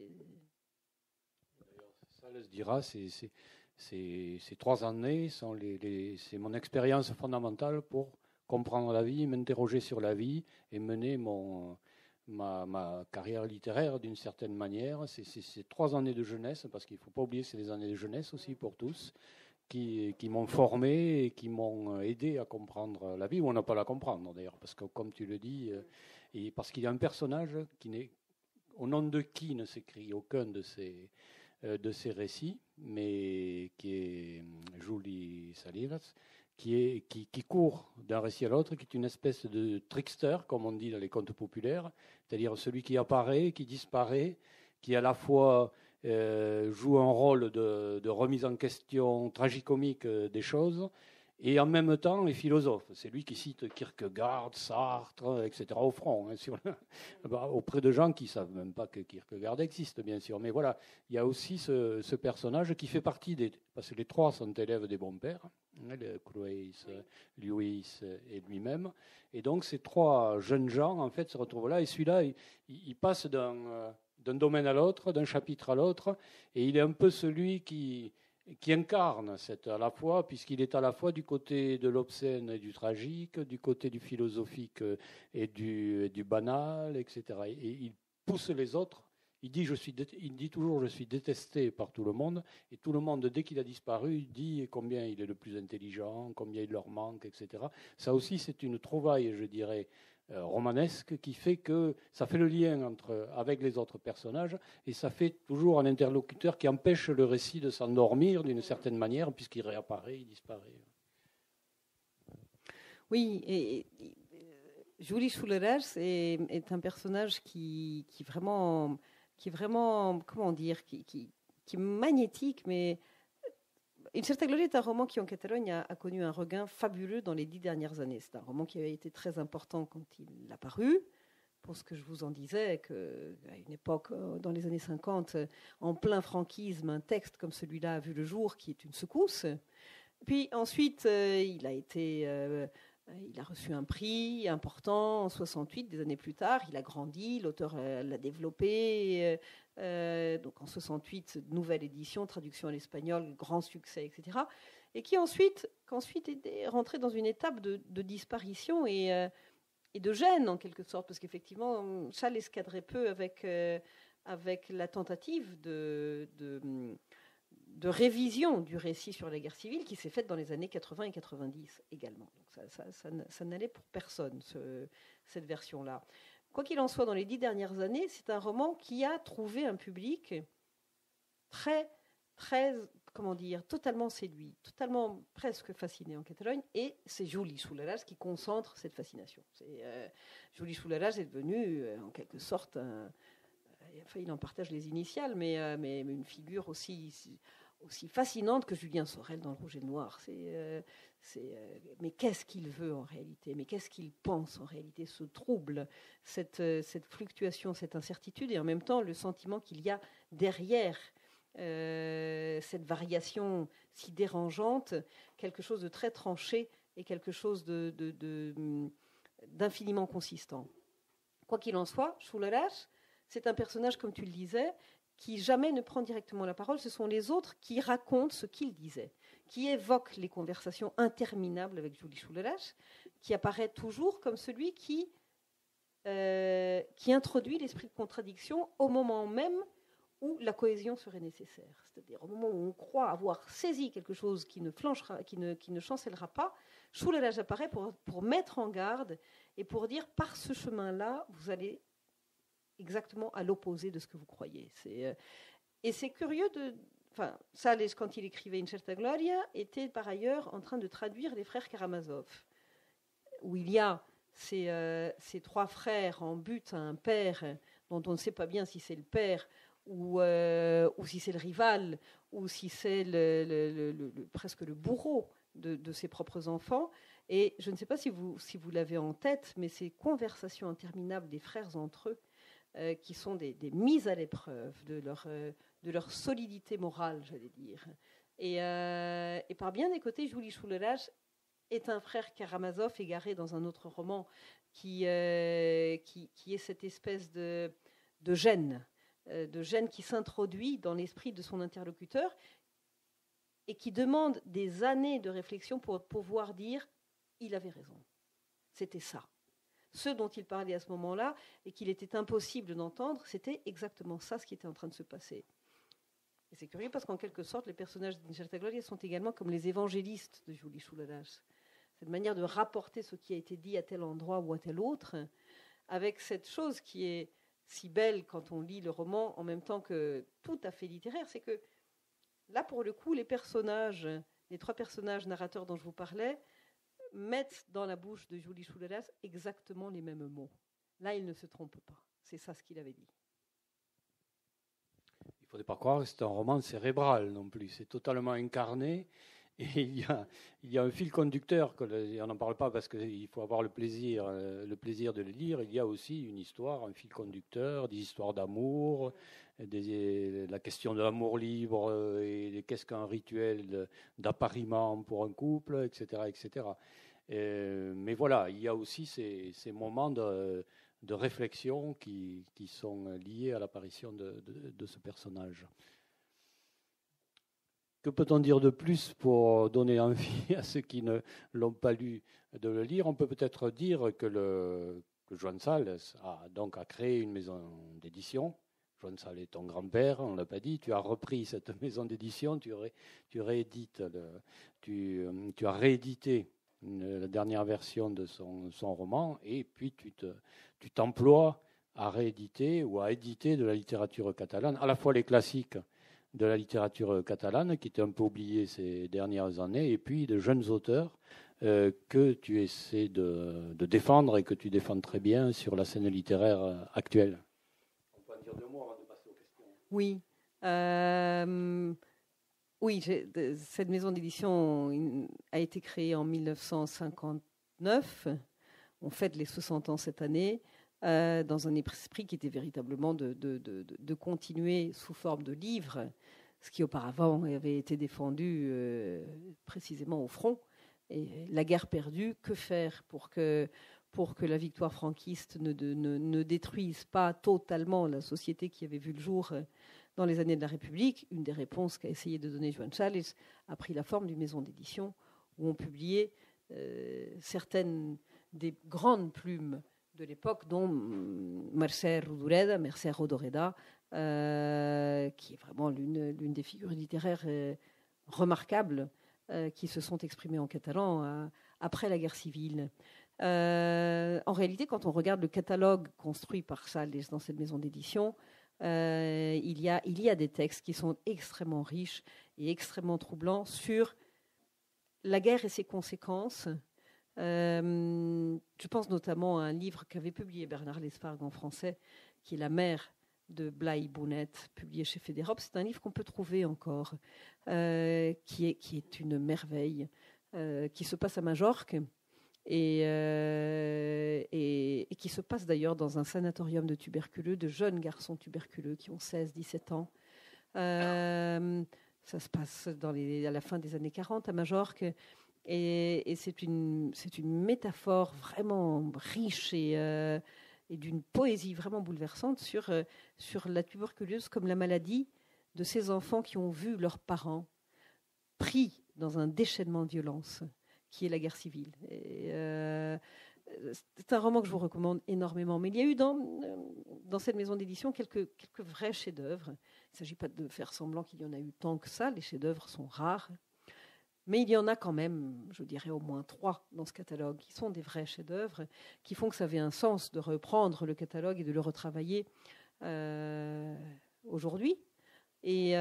Ça le dira, ces 3 années, c'est mon expérience fondamentale pour comprendre la vie, m'interroger sur la vie et mener ma carrière littéraire d'une certaine manière. C'est 3 années de jeunesse, parce qu'il ne faut pas oublier que c'est des années de jeunesse aussi pour tous, qui m'ont formé et qui m'ont aidé à comprendre la vie, ou à ne pas la comprendre d'ailleurs, parce que comme tu le dis, et parce qu'il y a un personnage au nom de qui ne s'écrit aucun de ces récits, mais qui est Julie Salinas, qui court d'un récit à l'autre, qui est une espèce de trickster, comme on dit dans les contes populaires, c'est-à-dire celui qui apparaît, qui disparaît, qui à la fois joue un rôle de remise en question tragicomique des choses, et en même temps est philosophe. C'est lui qui cite Kierkegaard, Sartre, etc. au front, auprès de gens qui ne savent même pas que Kierkegaard existe, bien sûr. Mais voilà, il y a aussi ce personnage qui fait partie parce que les trois sont élèves des bons pères, Clovis, Lewis et lui-même. Et donc ces trois jeunes gens, en fait, se retrouvent là. Et celui-là, il passe d'un domaine à l'autre, d'un chapitre à l'autre, et il est un peu celui qui incarne à la fois, puisqu'il est à la fois du côté de l'obscène et du tragique, du côté du philosophique et du banal, etc. Et il pousse les autres. Il dit toujours « je suis détesté par tout le monde », et tout le monde, dès qu'il a disparu, dit combien il est le plus intelligent, combien il leur manque, etc. Ça aussi, c'est une trouvaille, je dirais, romanesque, qui fait que ça fait le lien avec les autres personnages, et ça fait toujours un interlocuteur qui empêche le récit de s'endormir d'une certaine manière, puisqu'il réapparaît, il disparaît. Oui, et Julie Schulerers est un personnage qui vraiment, comment dire, qui est magnétique, mais Une Certa Gloria est un roman qui, en Catalogne, a connu un regain fabuleux dans les 10 dernières années. C'est un roman qui avait été très important quand il a paru, pour ce que je vous en disais, qu'à une époque, dans les années 50, en plein franquisme, un texte comme celui-là a vu le jour, qui est une secousse. Puis ensuite, il a reçu un prix important en 68, des années plus tard. Il a grandi, l'auteur l'a développé. Donc en 68, nouvelle édition, traduction à l'espagnol, grand succès, etc. Et qu'ensuite est rentré dans une étape de disparition et de gêne, en quelque sorte, parce qu'effectivement, ça l'escadrait peu avec la tentative de révision du récit sur la guerre civile qui s'est faite dans les années 80 et 90 également. Donc ça n'allait pour personne, cette version-là. Quoi qu'il en soit, dans les 10 dernières années, c'est un roman qui a trouvé un public très, très, comment dire, totalement séduit, totalement presque fasciné en Catalogne, et c'est Julie Schulerers qui concentre cette fascination. Julie Schulerers est devenue, en quelque sorte, enfin, il en partage les initiales, mais une figure aussi fascinante que Julien Sorel dans Le Rouge et le Noir. Mais qu'est-ce qu'il veut en réalité ? Mais qu'est-ce qu'il pense en réalité ? Ce trouble, cette fluctuation, cette incertitude, et en même temps le sentiment qu'il y a derrière cette variation si dérangeante, quelque chose de très tranché et quelque chose d'infiniment consistant. Quoi qu'il en soit, Schulerers, c'est un personnage, comme tu le disais, qui jamais ne prend directement la parole. Ce sont les autres qui racontent ce qu'il disait, qui évoquent les conversations interminables avec Julie Schulerers, qui apparaît toujours comme celui qui introduit l'esprit de contradiction au moment même où la cohésion serait nécessaire. C'est-à-dire au moment où on croit avoir saisi quelque chose qui ne chancellera pas, Schulerers apparaît pour mettre en garde et pour dire, par ce chemin-là, vous allez exactement à l'opposé de ce que vous croyez. Et c'est curieux Enfin, Sales, quand il écrivait Une Certa Gloria, était par ailleurs en train de traduire les frères Karamazov, où il y a ces trois frères en butte à un père dont on ne sait pas bien si c'est le père ou si c'est le rival, ou si c'est presque le bourreau de ses propres enfants. Et je ne sais pas si vous l'avez en tête, mais ces conversations interminables des frères entre eux, qui sont des mises à l'épreuve de leur solidité morale, j'allais dire. Et par bien des côtés, Julie Schulerers est un frère Karamazov égaré dans un autre roman qui est cette espèce de gêne qui s'introduit dans l'esprit de son interlocuteur et qui demande des années de réflexion pour pouvoir dire « il avait raison, c'était ça ». Ce dont il parlait à ce moment-là et qu'il était impossible d'entendre, c'était exactement ça ce qui était en train de se passer. Et c'est curieux parce qu'en quelque sorte, les personnages d'Incerta Gloria sont également comme les évangélistes de Julie Souladas. Cette manière de rapporter ce qui a été dit à tel endroit ou à tel autre, avec cette chose qui est si belle quand on lit le roman, en même temps que tout à fait littéraire, c'est que là, pour le coup, les trois personnages narrateurs dont je vous parlais, mettent dans la bouche de Julie Souladas exactement les mêmes mots. Là, il ne se trompe pas. C'est ça ce qu'il avait dit. Il ne faudrait pas croire que c'est un roman cérébral non plus. C'est totalement incarné. Et il y a un fil conducteur, on n'en parle pas parce qu'il faut avoir le plaisir de le lire. Il y a aussi une histoire, un fil conducteur, des histoires d'amour, la question de l'amour libre et qu'est-ce qu'un rituel d'appariement pour un couple, etc. etc. Mais voilà, il y a aussi ces moments de réflexion qui sont liés à l'apparition de ce personnage. Que peut-on dire de plus pour donner envie à ceux qui ne l'ont pas lu de le lire? On peut peut-être dire que Joan Sales a créé une maison d'édition. Joan Sales est ton grand-père, on ne l'a pas dit. Tu as repris cette maison d'édition, tu as réédité la dernière version de son roman, et puis tu t'emploies à rééditer ou à éditer de la littérature catalane, à la fois les classiques de la littérature catalane, qui était un peu oubliée ces dernières années, et puis de jeunes auteurs que tu essaies de défendre et que tu défends très bien sur la scène littéraire actuelle. On peut en dire 2 mots avant de passer aux questions. Oui. Oui, cette maison d'édition a été créée en 1959. On fête les 60 ans cette année, dans un esprit qui était véritablement de continuer sous forme de livres, ce qui auparavant avait été défendu précisément au front. Et la guerre perdue, que faire pour que la victoire franquiste ne détruise pas totalement la société qui avait vu le jour dans les années de la République? Une des réponses qu'a essayé de donner Joan Sales a pris la forme d'une maison d'édition où on publiait certaines des grandes plumes de l'époque, dont Mercè Rodoreda, qui est vraiment l'une des figures littéraires remarquables qui se sont exprimées en catalan après la guerre civile. En réalité, quand on regarde le catalogue construit par Sales dans cette maison d'édition, il y a des textes qui sont extrêmement riches et extrêmement troublants sur la guerre et ses conséquences. Je pense notamment à un livre qu'avait publié Bernard Lesfargue en français, qui est La mère de Blai Bounet, publié chez Fédérop. C'est un livre qu'on peut trouver encore, qui est une merveille, qui se passe à Majorque et qui se passe d'ailleurs dans un sanatorium de tuberculeux, de jeunes garçons tuberculeux qui ont 16-17 ans. Ça se passe à la fin des années 40 à Majorque. Et c'est une métaphore vraiment riche et d'une poésie vraiment bouleversante sur la tuberculose comme la maladie de ces enfants qui ont vu leurs parents pris dans un déchaînement de violence qui est la guerre civile. C'est un roman que je vous recommande énormément. Mais il y a eu dans cette maison d'édition quelques vrais chefs-d'œuvre. Il ne s'agit pas de faire semblant qu'il y en a eu tant que ça. Les chefs-d'œuvre sont rares. Mais il y en a quand même, je dirais au moins 3 dans ce catalogue, qui sont des vrais chefs-d'œuvre, qui font que ça avait un sens de reprendre le catalogue et de le retravailler aujourd'hui. Et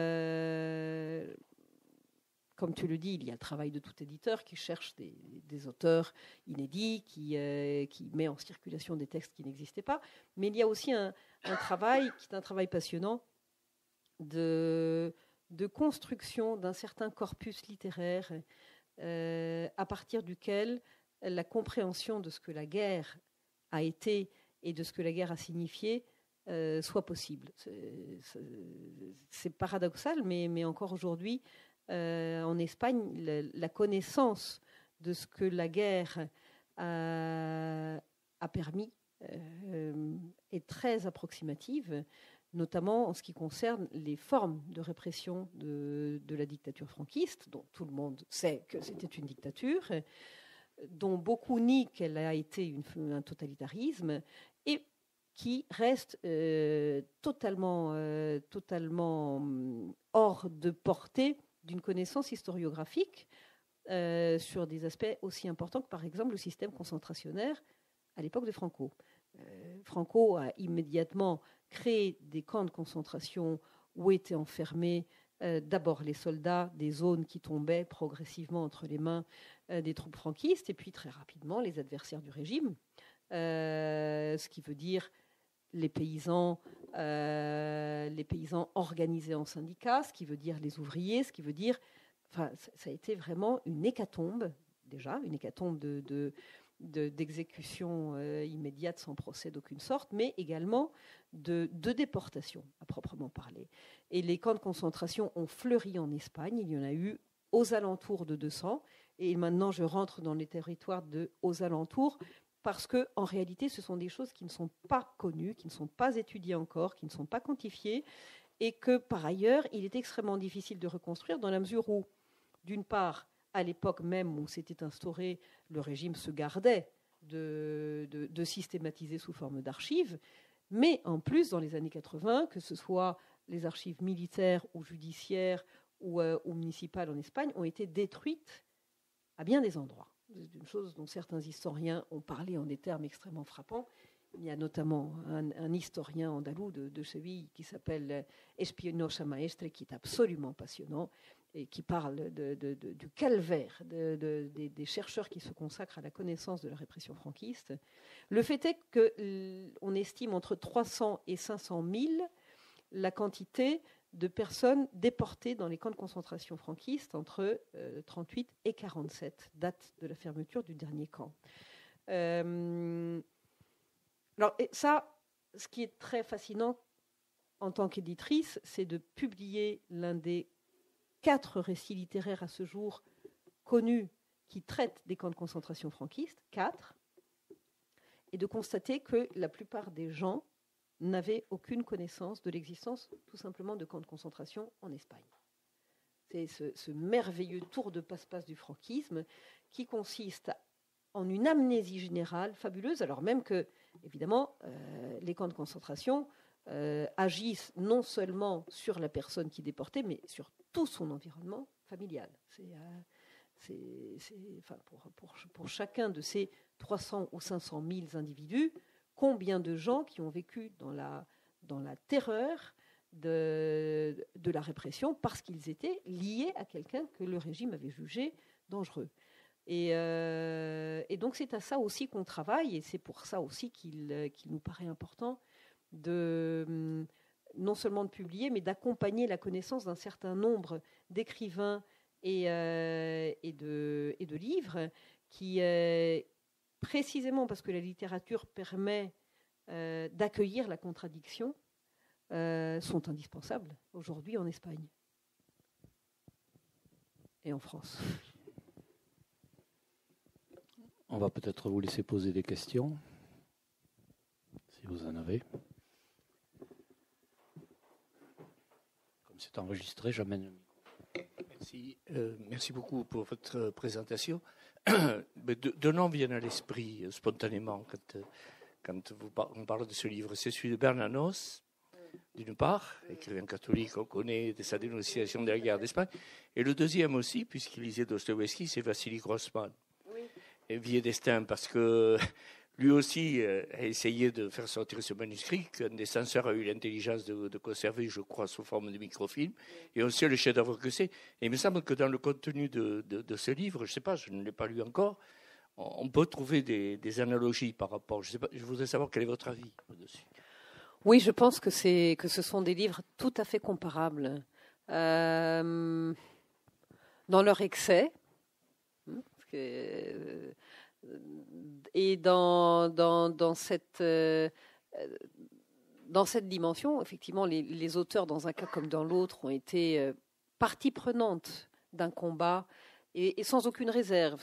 comme tu le dis, il y a le travail de tout éditeur qui cherche des auteurs inédits, qui met en circulation des textes qui n'existaient pas. Mais il y a aussi un travail qui est un travail passionnant de construction d'un certain corpus littéraire à partir duquel la compréhension de ce que la guerre a été et de ce que la guerre a signifié soit possible. C'est paradoxal, mais encore aujourd'hui, en Espagne, la connaissance de ce que la guerre a permis est très approximative, notamment en ce qui concerne les formes de répression de la dictature franquiste, dont tout le monde sait que c'était une dictature, dont beaucoup nient qu'elle a été un totalitarisme, et qui reste totalement hors de portée d'une connaissance historiographique sur des aspects aussi importants que, par exemple, le système concentrationnaire à l'époque de Franco. Franco a immédiatement créé des camps de concentration où étaient enfermés d'abord les soldats des zones qui tombaient progressivement entre les mains des troupes franquistes, et puis très rapidement les adversaires du régime, ce qui veut dire les paysans organisés en syndicats, ce qui veut dire les ouvriers, ce qui veut dire... Enfin, ça a été vraiment une hécatombe, déjà, une hécatombe d'exécution immédiate sans procès d'aucune sorte, mais également de déportation, à proprement parler. Et les camps de concentration ont fleuri en Espagne. Il y en a eu aux alentours de 200. Et maintenant, je rentre dans les territoires aux alentours, parce qu'en réalité, ce sont des choses qui ne sont pas connues, qui ne sont pas étudiées encore, qui ne sont pas quantifiées, et que, par ailleurs, il est extrêmement difficile de reconstruire dans la mesure où, d'une part, à l'époque même où s'était instauré, le régime se gardait de systématiser sous forme d'archives, mais en plus, dans les années 80, que ce soit les archives militaires ou judiciaires ou municipales en Espagne, ont été détruites à bien des endroits. C'est une chose dont certains historiens ont parlé en des termes extrêmement frappants. Il y a notamment un historien andalou de Séville qui s'appelle Espinosa Maestre, qui est absolument passionnant et qui parle du calvaire des chercheurs qui se consacrent à la connaissance de la répression franquiste. Le fait est qu'on estime entre 300 et 500 000 la quantité de personnes déportées dans les camps de concentration franquistes entre 1938 et 1947, date de la fermeture du dernier camp. Alors, ça, ce qui est très fascinant en tant qu'éditrice, c'est de publier l'un des 4 récits littéraires à ce jour connus qui traitent des camps de concentration franquistes, 4, et de constater que la plupart des gens n'avaient aucune connaissance de l'existence tout simplement de camps de concentration en Espagne. C'est ce merveilleux tour de passe-passe du franquisme qui consiste en une amnésie générale fabuleuse, alors même que, évidemment, les camps de concentration agissent non seulement sur la personne qui est déportée, mais sur tout son environnement familial. Pour chacun de ces 300 ou 500 000 individus, combien de gens qui ont vécu dans la terreur de la répression parce qu'ils étaient liés à quelqu'un que le régime avait jugé dangereux. Et donc c'est à ça aussi qu'on travaille, et c'est pour ça aussi qu'il nous paraît important non seulement de publier, mais d'accompagner la connaissance d'un certain nombre d'écrivains et de livres qui, précisément parce que la littérature permet d'accueillir la contradiction, sont indispensables aujourd'hui en Espagne et en France. On va peut-être vous laisser poser des questions, si vous en avez. Comme c'est enregistré, j'amène le micro. Merci beaucoup pour votre présentation. Deux noms viennent à l'esprit spontanément quand on parle de ce livre. C'est celui de Bernanos, d'une part, écrivain catholique qu'on connaît de sa dénonciation de la guerre d'Espagne, et le deuxième aussi, puisqu'il lisait Dostoïevski, c'est Vassili Grossman. Et Vie destin, parce que lui aussi a essayé de faire sortir ce manuscrit qu'un des censeurs a eu l'intelligence de conserver, je crois, sous forme de microfilm. Et on sait le chef-d'œuvre que c'est. Et il me semble que dans le contenu de ce livre, je ne sais pas, je ne l'ai pas lu encore, on peut trouver des analogies par rapport. Je voudrais savoir quel est votre avis dessus. Oui, je pense que ce sont des livres tout à fait comparables dans leur excès. Et dans cette dimension, effectivement, les auteurs, dans un cas comme dans l'autre, ont été partie prenante d'un combat et sans aucune réserve,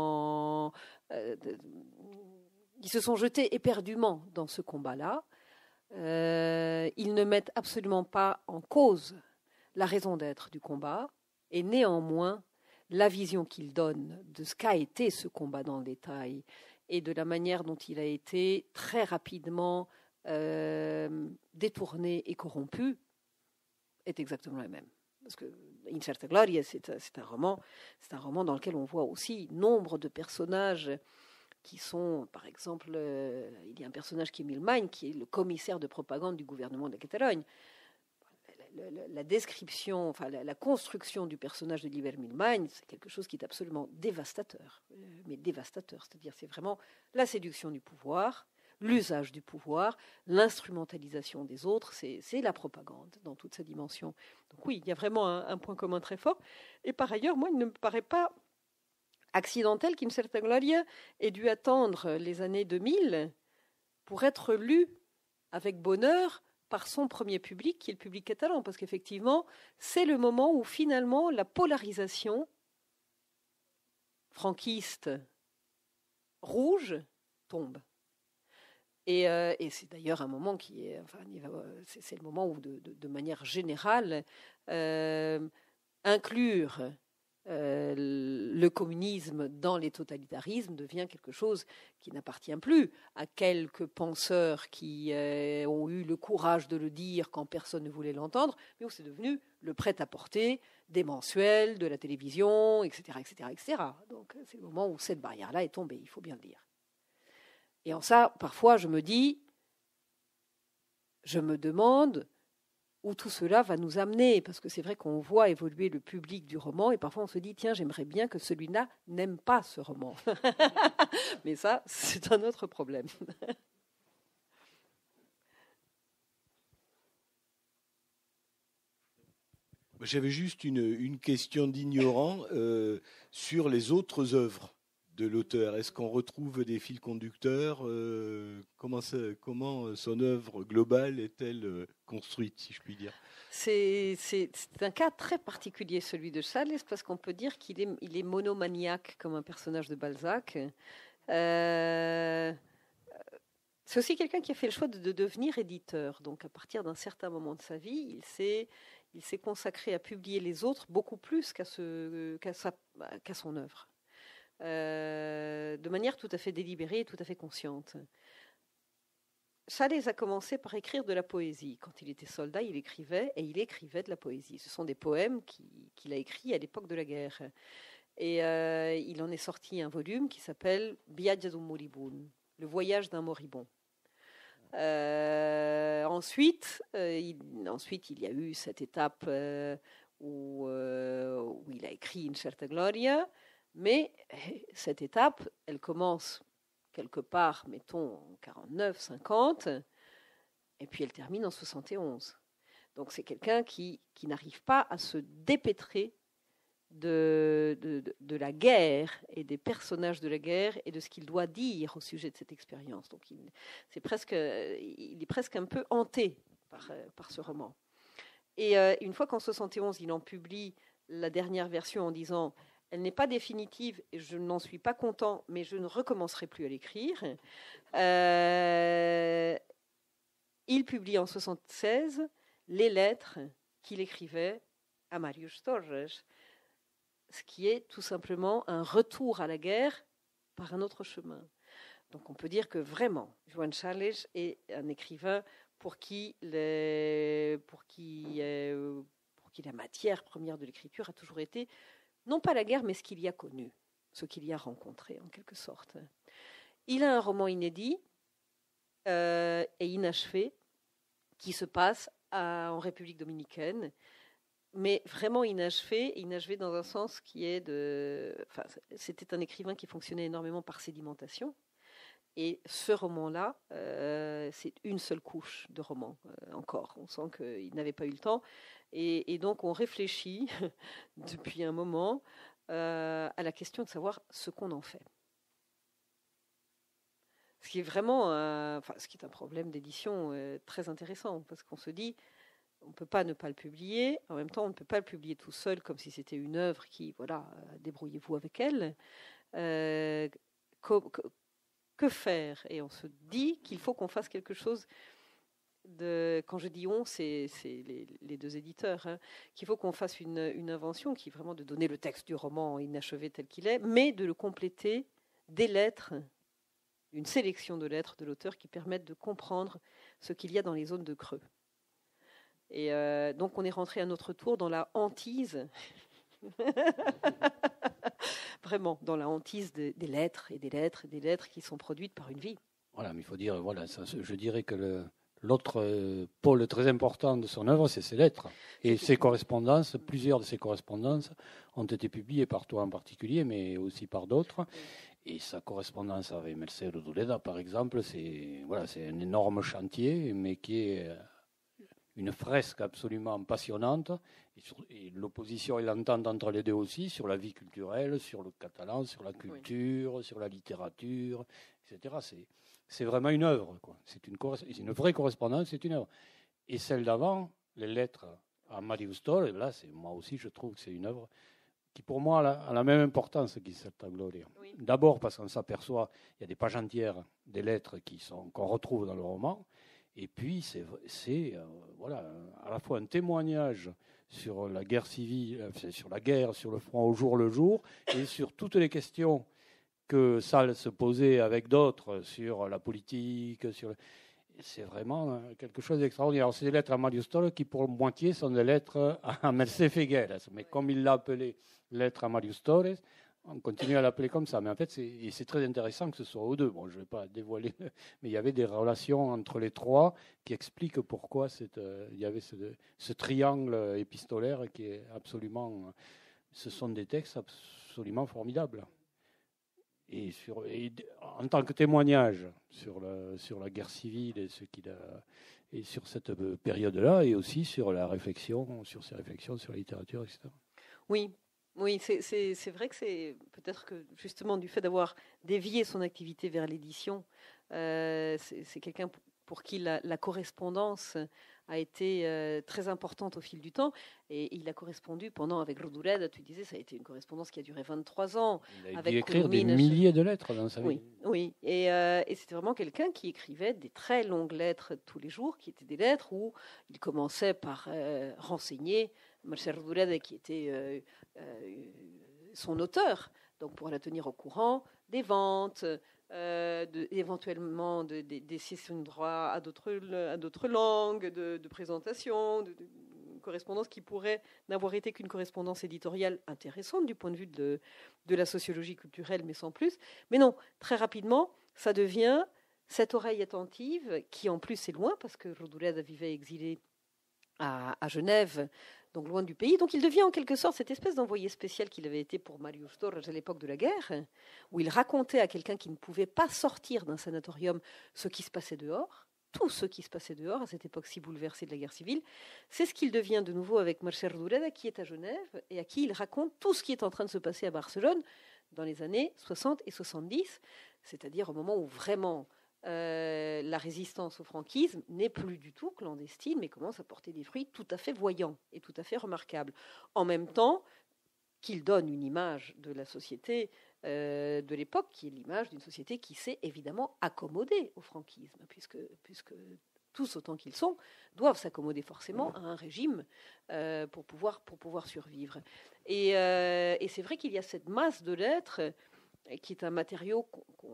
ils se sont jetés éperdument dans ce combat-là. Ils ne mettent absolument pas en cause la raison d'être du combat, et néanmoins, la vision qu'il donne de ce qu'a été ce combat dans le détail et de la manière dont il a été très rapidement détournée et corrompue est exactement la même. Parce que Incerta Gloria, c'est un roman dans lequel on voit aussi nombre de personnages qui sont, par exemple, il y a un personnage qui est Milmany, qui est le commissaire de propagande du gouvernement de la Catalogne. La description, enfin la construction du personnage de l'Iber Milmany, c'est quelque chose qui est absolument dévastateur. Mais dévastateur, c'est-à-dire c'est vraiment la séduction du pouvoir, l'usage du pouvoir, l'instrumentalisation des autres, c'est la propagande dans toute sa dimension. Donc oui, il y a vraiment un point commun très fort. Et par ailleurs, moi, il ne me paraît pas accidentel qu'Incerta Gloria ait dû attendre les années 2000 pour être lu avec bonheur par son premier public, qui est le public catalan, parce qu'effectivement, c'est le moment où finalement la polarisation franquiste rouge tombe. Et c'est d'ailleurs un moment qui est, enfin, c'est le moment où, de manière générale, inclure le communisme dans les totalitarismes devient quelque chose qui n'appartient plus à quelques penseurs qui ont eu le courage de le dire quand personne ne voulait l'entendre, mais où c'est devenu le prêt-à-porter des mensuels, de la télévision, etc., etc., etc. Donc c'est le moment où cette barrière-là est tombée, il faut bien le dire. Et en ça, parfois, je me demande où tout cela va nous amener, parce que c'est vrai qu'on voit évoluer le public du roman, et parfois on se dit, tiens, j'aimerais bien que celui-là n'aime pas ce roman. Mais ça, c'est un autre problème. J'avais juste une question d'ignorant sur les autres œuvres de l'auteur. Est-ce qu'on retrouve des fils conducteurs comment son œuvre globale est-elle construite, si je puis dire? C'est un cas très particulier, celui de Sales, parce qu'on peut dire qu'il est monomaniaque comme un personnage de Balzac. C'est aussi quelqu'un qui a fait le choix de devenir éditeur. Donc à partir d'un certain moment de sa vie, il s'est consacré à publier les autres beaucoup plus qu'à son œuvre. De manière tout à fait délibérée et tout à fait consciente. Sales a commencé par écrire de la poésie. Quand il était soldat, il écrivait de la poésie. Ce sont des poèmes qu'il a écrits à l'époque de la guerre. Et il en est sorti un volume qui s'appelle Viaggio d'un moribund, le voyage d'un moribond. Ensuite, il y a eu cette étape où il a écrit Incerta Gloria. Mais cette étape, elle commence quelque part, mettons, en 49, 50, et puis elle termine en 71. Donc c'est quelqu'un qui n'arrive pas à se dépêtrer de la guerre et des personnages de la guerre et de ce qu'il doit dire au sujet de cette expérience. Donc il est presque un peu hanté par ce roman. Et une fois qu'en 71, il en publie la dernière version en disant... Elle n'est pas définitive et je n'en suis pas content, mais je ne recommencerai plus à l'écrire. Il publie en 1976 les lettres qu'il écrivait à Marius Torres, ce qui est tout simplement un retour à la guerre par un autre chemin. Donc on peut dire que vraiment, Joan Sales est un écrivain pour qui la matière première de l'écriture a toujours été non pas la guerre, mais ce qu'il y a connu, ce qu'il y a rencontré, en quelque sorte. Il a un roman inédit et inachevé qui se passe en République dominicaine, mais vraiment inachevé dans un sens qui est Enfin, c'était un écrivain qui fonctionnait énormément par sédimentation. Et ce roman-là, c'est une seule couche de roman encore. On sent qu'il n'avait pas eu le temps. Et donc, on réfléchit depuis un moment à la question de savoir ce qu'on en fait. Ce qui est vraiment ce qui est un problème d'édition très intéressant, parce qu'on se dit, on ne peut pas ne pas le publier. En même temps, on ne peut pas le publier tout seul, comme si c'était une œuvre qui, voilà, débrouillez-vous avec elle. Que faire? Et on se dit qu'il faut qu'on fasse quelque chose quand je dis on, c'est les deux éditeurs, qu'il faut qu'on fasse une invention qui est vraiment de donner le texte du roman inachevé tel qu'il est, mais de le compléter des lettres une sélection de lettres de l'auteur qui permettent de comprendre ce qu'il y a dans les zones de creux. Et donc on est rentré à notre tour dans la hantise, vraiment dans la hantise des lettres et des lettres et des lettres qui sont produites par une vie. Voilà, mais il faut dire, voilà, je dirais que l'autre pôle très important de son œuvre, c'est ses lettres. Et ses correspondances, plusieurs de ses correspondances ont été publiées par toi en particulier, mais aussi par d'autres. Et sa correspondance avec Mercè Rodoreda, par exemple, c'est un énorme chantier, mais qui est une fresque absolument passionnante. Et l'opposition et l'entente entre les deux aussi, sur la vie culturelle, sur le catalan, sur la culture, sur la littérature, etc. C'est vraiment une œuvre, quoi. C'est une vraie correspondance, c'est une œuvre. Et celle d'avant, les lettres à Marius Torres, là, moi aussi, je trouve que c'est une œuvre qui, pour moi, a la même importance qu'Incerta Gloria. Oui. D'abord parce qu'on s'aperçoit, il y a des pages entières des lettres qu'on retrouve dans le roman, et puis c'est à la fois un témoignage sur la guerre civile, sur la guerre, sur le front au jour le jour, et sur toutes les questions que Sall se posait avec d'autres sur la politique, c'est vraiment quelque chose d'extraordinaire. Alors, c'est des lettres à Marius Torres qui, pour moitié, sont des lettres à Mercè Figueras. Mais comme il l'a appelé lettres à Marius Torres, on continue à l'appeler comme ça. Mais en fait, c'est très intéressant que ce soit aux deux. Bon, je ne vais pas dévoiler, mais il y avait des relations entre les trois qui expliquent pourquoi il y avait ce triangle épistolaire qui est absolument... Ce sont des textes absolument formidables. Et en tant que témoignage sur la guerre civile et sur cette période-là, et aussi sur ses réflexions sur la littérature, etc. Oui, c'est vrai que c'est peut-être que justement du fait d'avoir dévié son activité vers l'édition, c'est quelqu'un pour qui la correspondance a été très importante au fil du temps, et il a correspondu avec Rodoreda, tu disais, ça a été une correspondance qui a duré 23 ans. Il a dû écrire des milliers de lettres dans sa vie. Oui, et c'était vraiment quelqu'un qui écrivait des très longues lettres tous les jours, qui étaient des lettres où il commençait par renseigner Mercè Rodoreda, qui était son auteur, donc pour la tenir au courant des ventes, éventuellement des cessions de droit à d'autres langues, de présentation, de correspondance qui pourrait n'avoir été qu'une correspondance éditoriale intéressante du point de vue de la sociologie culturelle, mais sans plus. Mais non, très rapidement, ça devient cette oreille attentive qui en plus est loin, parce que Rodoreda vivait exilé à Genève, donc loin du pays. Donc il devient en quelque sorte cette espèce d'envoyé spécial qu'il avait été pour Marius Torres à l'époque de la guerre, où il racontait à quelqu'un qui ne pouvait pas sortir d'un sanatorium ce qui se passait dehors, tout ce qui se passait dehors à cette époque si bouleversée de la guerre civile. C'est ce qu'il devient de nouveau avec Mercè Rodoreda, qui est à Genève et à qui il raconte tout ce qui est en train de se passer à Barcelone dans les années 60 et 70, c'est-à-dire au moment où vraiment la résistance au franquisme n'est plus du tout clandestine, mais commence à porter des fruits tout à fait voyants et tout à fait remarquables. En même temps qu'il donne une image de la société de l'époque, qui est l'image d'une société qui s'est évidemment accommodée au franquisme, puisque tous, autant qu'ils sont, doivent s'accommoder forcément à un régime pour pouvoir survivre. Et c'est vrai qu'il y a cette masse de lettres qui est un matériau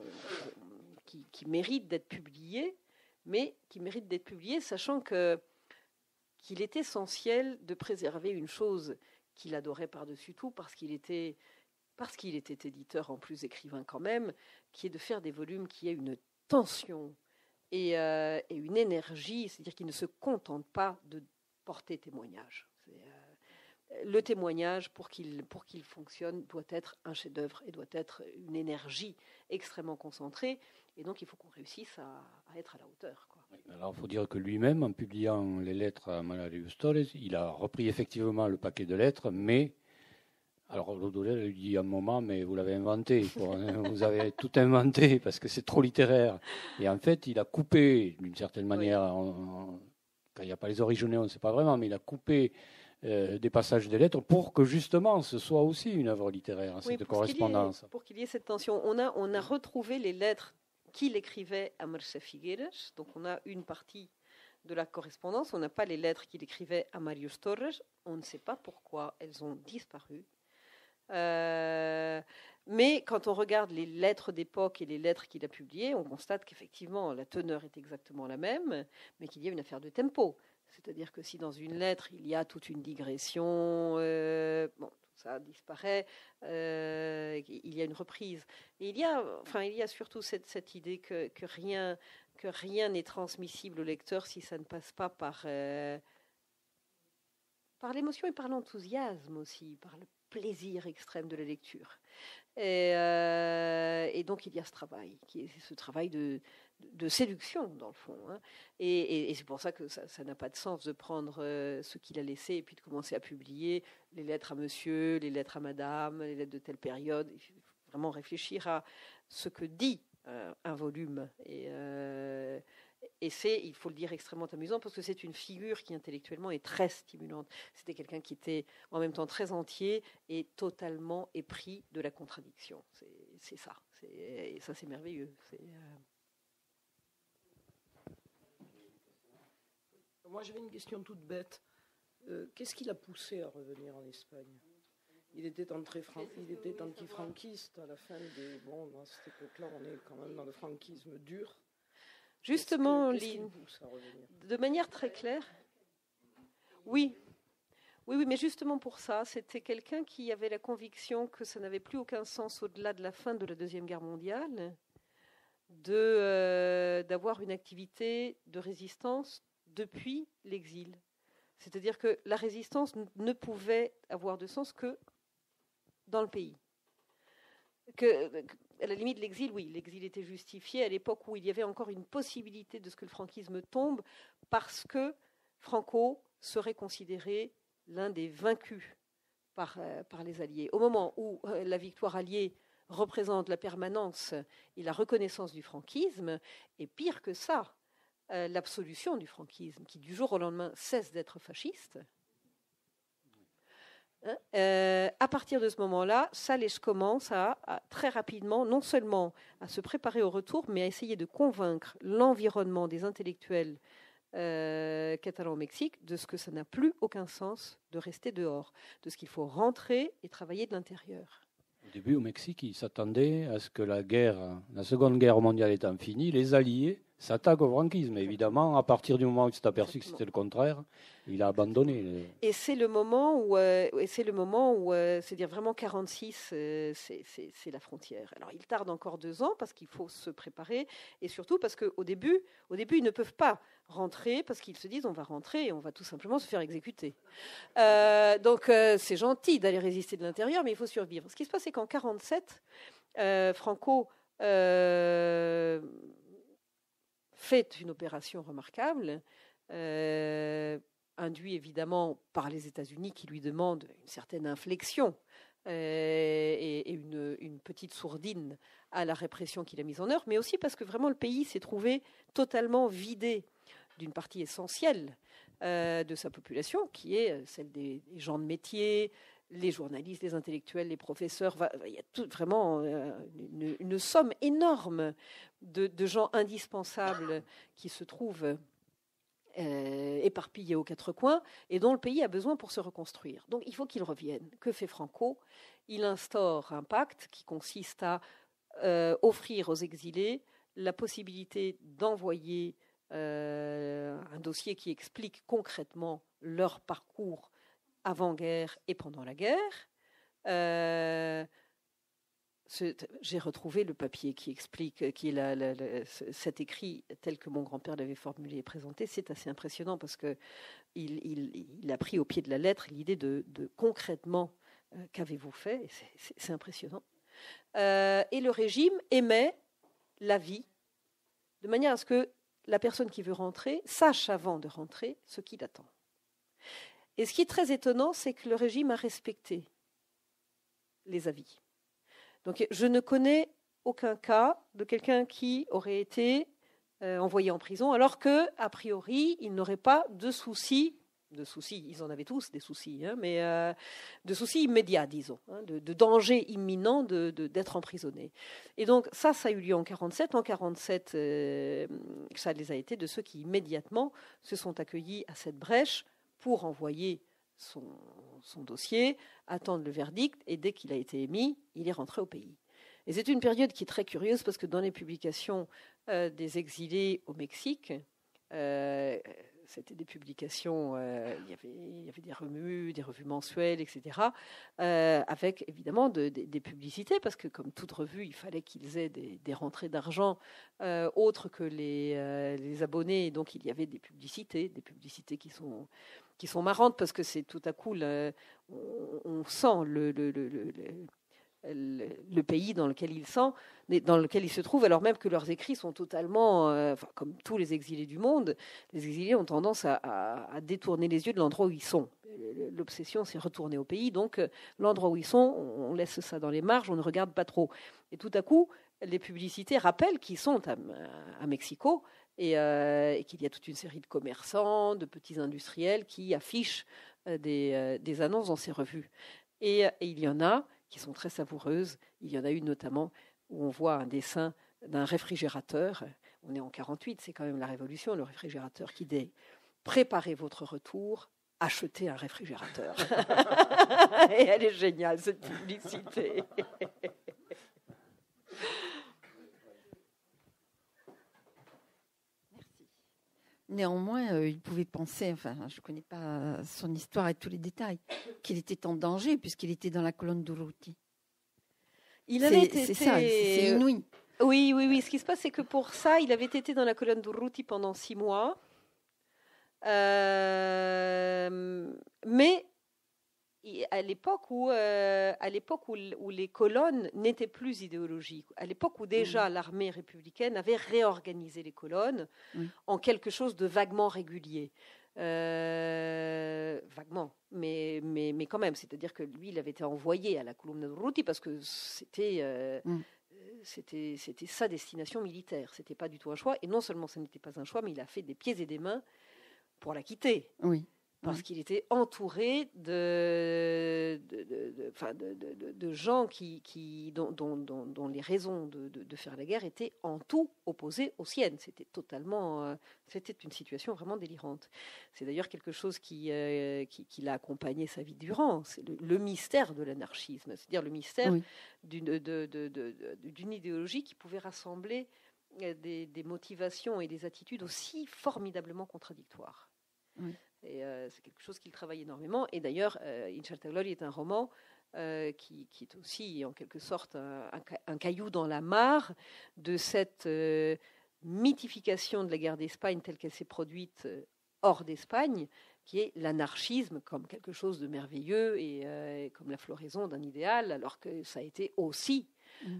qui mérite d'être publié, mais qui mérite d'être publié sachant qu'il est essentiel de préserver une chose qu'il adorait par-dessus tout, parce qu'il était éditeur, en plus écrivain quand même, qui est de faire des volumes qui aient une tension et une énergie, c'est-à-dire qu'il ne se contente pas de porter témoignage. Le témoignage, pour qu'il fonctionne, doit être un chef-d'œuvre et doit être une énergie extrêmement concentrée. Et donc, il faut qu'on réussisse à être à la hauteur, quoi. Alors, il faut dire que lui-même, en publiant les lettres à Marius Torres, il a repris effectivement le paquet de lettres, mais... Alors, Rodoreda lui dit à un moment, mais vous l'avez inventé, quoi, hein, vous avez tout inventé parce que c'est trop littéraire. Et en fait, il a coupé, d'une certaine manière, quand il n'y a pas les originaux, on ne sait pas vraiment, mais il a coupé des passages des lettres pour que justement ce soit aussi une œuvre littéraire, cette correspondance. Pour qu'il y ait cette tension, on a retrouvé les lettres qu'il écrivait à Mercè Figueras, donc on a une partie de la correspondance, on n'a pas les lettres qu'il écrivait à Marius Torres, on ne sait pas pourquoi elles ont disparu. Mais quand on regarde les lettres d'époque et les lettres qu'il a publiées, on constate qu'effectivement, la teneur est exactement la même, mais qu'il y a une affaire de tempo. C'est-à-dire que si dans une lettre, il y a toute une digression, tout ça disparaît, il y a une reprise. Et il y a surtout cette idée que rien n'est transmissible au lecteur si ça ne passe pas par l'émotion et par l'enthousiasme aussi, par le plaisir extrême de la lecture. Et donc il y a ce travail, qui est ce travail de séduction dans le fond. Hein. Et c'est pour ça que ça n'a pas de sens de prendre ce qu'il a laissé et puis de commencer à publier les lettres à monsieur, les lettres à madame, les lettres de telle période. Il faut vraiment réfléchir à ce que dit un volume. Et c'est, il faut le dire, extrêmement amusant parce que c'est une figure qui intellectuellement est très stimulante. C'était quelqu'un qui était en même temps très entier et totalement épris de la contradiction. C'est ça. Et ça, c'est merveilleux. Moi, j'avais une question toute bête. Qu'est-ce qui l'a poussé à revenir en Espagne ? Il était anti-franquiste à la fin des... Bon, à cette époque-là, on est quand même dans le franquisme dur. Justement, de manière très claire, oui, mais justement pour ça, c'était quelqu'un qui avait la conviction que ça n'avait plus aucun sens au-delà de la fin de la Deuxième Guerre mondiale d'avoir une activité de résistance depuis l'exil. C'est-à-dire que la résistance ne pouvait avoir de sens que dans le pays. À la limite, l'exil, oui, l'exil était justifié à l'époque où il y avait encore une possibilité de ce que le franquisme tombe, parce que Franco serait considéré l'un des vaincus par les Alliés. Au moment où la victoire alliée représente la permanence et la reconnaissance du franquisme, et pire que ça, l'absolution du franquisme, qui du jour au lendemain cesse d'être fasciste. À partir de ce moment-là, Sales commence à très rapidement, non seulement à se préparer au retour, mais à essayer de convaincre l'environnement des intellectuels catalans au Mexique de ce que ça n'a plus aucun sens de rester dehors, de ce qu'il faut rentrer et travailler de l'intérieur. Au début, au Mexique, ils s'attendaient à ce que la Seconde Guerre mondiale étant finie, les Alliés s'attaquent au franquisme. Évidemment, à partir du moment où il s'est aperçu que c'était le contraire, il a abandonné. Et c'est le moment où, c'est-à-dire vraiment 46, c'est la frontière. Alors, il tarde encore 2 ans parce qu'il faut se préparer et surtout parce qu'au début, ils ne peuvent pas rentrer parce qu'ils se disent on va rentrer et on va tout simplement se faire exécuter. Donc, c'est gentil d'aller résister de l'intérieur, mais il faut survivre. Ce qui se passe, c'est qu'en 47, Franco fait une opération remarquable, induit évidemment par les États-Unis qui lui demandent une certaine inflexion et une petite sourdine à la répression qu'il a mise en œuvre, mais aussi parce que vraiment le pays s'est trouvé totalement vidé d'une partie essentielle de sa population, qui est celle des gens de métier, les journalistes, les intellectuels, les professeurs. Il y a vraiment une somme énorme de gens indispensables qui se trouvent éparpillés aux 4 coins et dont le pays a besoin pour se reconstruire. Donc il faut qu'ils reviennent. Que fait Franco ? Il instaure un pacte qui consiste à offrir aux exilés la possibilité d'envoyer un dossier qui explique concrètement leur parcours avant-guerre et pendant la guerre. J'ai retrouvé le papier qui explique, cet écrit tel que mon grand-père l'avait formulé et présenté. C'est assez impressionnant parce qu'il a pris au pied de la lettre l'idée de concrètement qu'avez-vous fait, et c'est impressionnant. Et le régime émet l'avis de manière à ce que la personne qui veut rentrer sache avant de rentrer ce qui l'attend. Et ce qui est très étonnant, c'est que le régime a respecté les avis. Donc, je ne connais aucun cas de quelqu'un qui aurait été envoyé en prison, alors que, a priori, il n'aurait pas de soucis. Ils en avaient tous des soucis, hein, mais de soucis immédiats, disons, hein, de danger imminent d'être emprisonné. Et donc, ça a eu lieu en 1947. En 1947, ça les a été de ceux qui immédiatement se sont accueillis à cette brèche pour envoyer son dossier, attendre le verdict, et dès qu'il a été émis, il est rentré au pays. Et c'est une période qui est très curieuse parce que dans les publications des exilés au Mexique, c'était des publications, il y avait des revues mensuelles, etc., avec évidemment des publicités, parce que comme toute revue, il fallait qu'ils aient des rentrées d'argent autres que les abonnés, et donc il y avait des publicités qui sont marrantes, parce que c'est tout à coup, on sent le pays dans lequel ils se trouvent, alors même que leurs écrits sont totalement, comme tous les exilés du monde, les exilés ont tendance à détourner les yeux de l'endroit où ils sont. L'obsession, c'est retourner au pays, donc l'endroit où ils sont, on laisse ça dans les marges, on ne regarde pas trop. Et tout à coup, les publicités rappellent qu'ils sont à Mexico, et qu'il y a toute une série de commerçants, de petits industriels qui affichent des annonces dans ces revues. Et il y en a qui sont très savoureuses. Il y en a une notamment où on voit un dessin d'un réfrigérateur. On est en 48, c'est quand même la Révolution, le réfrigérateur qui dit « Préparez votre retour, achetez un réfrigérateur ». Et elle est géniale, cette publicité. Néanmoins, il pouvait penser, enfin, je ne connais pas son histoire et tous les détails, qu'il était en danger puisqu'il était dans la colonne d'Urruti. C'est ça, c'est inouï. Oui. Ce qui se passe, c'est que pour ça, il avait été dans la colonne d'Urruti pendant 6 mois. Mais à l'époque où les colonnes n'étaient plus idéologiques, à l'époque où déjà l'armée républicaine avait réorganisé les colonnes en quelque chose de vaguement régulier. Vaguement, mais quand même, c'est-à-dire que lui, il avait été envoyé à la colonne d'Urruti parce que c'était sa destination militaire. C'était pas du tout un choix, et non seulement ce n'était pas un choix, mais il a fait des pieds et des mains pour la quitter. Oui. Parce qu'il était entouré de gens dont les raisons de faire la guerre étaient en tout opposées aux siennes. C'était une situation vraiment délirante. C'est d'ailleurs quelque chose qui l'a accompagné sa vie durant. C'est le mystère de l'anarchisme, c'est-à-dire le mystère d'une idéologie qui pouvait rassembler des motivations et des attitudes aussi formidablement contradictoires. Oui. Et c'est quelque chose qu'il travaille énormément. Et d'ailleurs, In Certa Gloria est un roman qui est aussi, en quelque sorte, un caillou dans la mare de cette mythification de la guerre d'Espagne telle qu'elle s'est produite hors d'Espagne, qui est l'anarchisme comme quelque chose de merveilleux et comme la floraison d'un idéal, alors que ça a été aussi,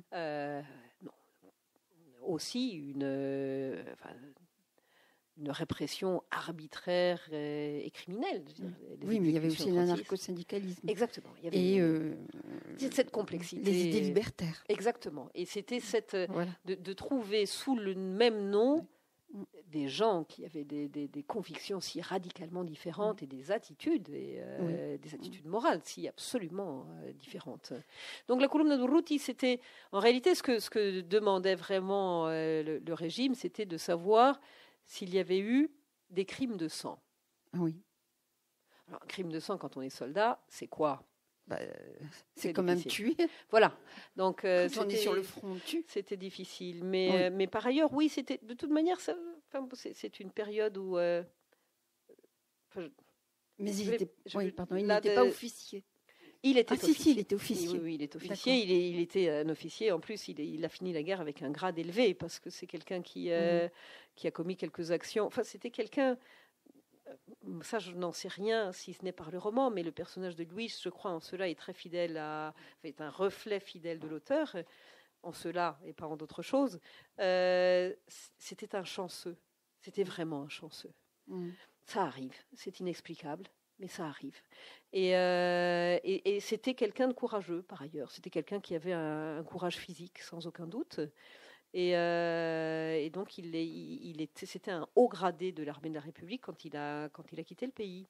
une répression arbitraire et criminelle. Oui, mais il y avait aussi l'anarcho-syndicalisme. Exactement. Il y avait cette complexité. Les idées libertaires. Exactement. Et c'était de trouver sous le même nom des gens qui avaient des convictions si radicalement différentes et des attitudes, des attitudes morales si absolument différentes. Donc la colonna d'Urruti, c'était en réalité ce que demandait vraiment le régime, c'était de savoir s'il y avait eu des crimes de sang. Oui. Alors, un crime de sang, quand on est soldat, c'est quoi ? C'est quand même tuer. Voilà. Donc, quand on est sur le front, on tue. C'était difficile. Mais par ailleurs, oui, c'était de toute manière, c'est une période où... mais il n'était pas officier. Il était officier. Si, il était officier. Oui, il est officier. Il était un officier. En plus, il a fini la guerre avec un grade élevé parce que c'est quelqu'un qui a commis quelques actions. Enfin, c'était quelqu'un... Ça, je n'en sais rien, si ce n'est par le roman, mais le personnage de Luis, je crois, en cela, est très fidèle est un reflet fidèle de l'auteur, en cela et pas en d'autres choses. C'était un chanceux. C'était vraiment un chanceux. Ça arrive. C'est inexplicable. Mais ça arrive. Et c'était quelqu'un de courageux, par ailleurs. C'était quelqu'un qui avait un courage physique, sans aucun doute. Et donc, c'était un haut gradé de l'armée de la République quand il a quitté le pays.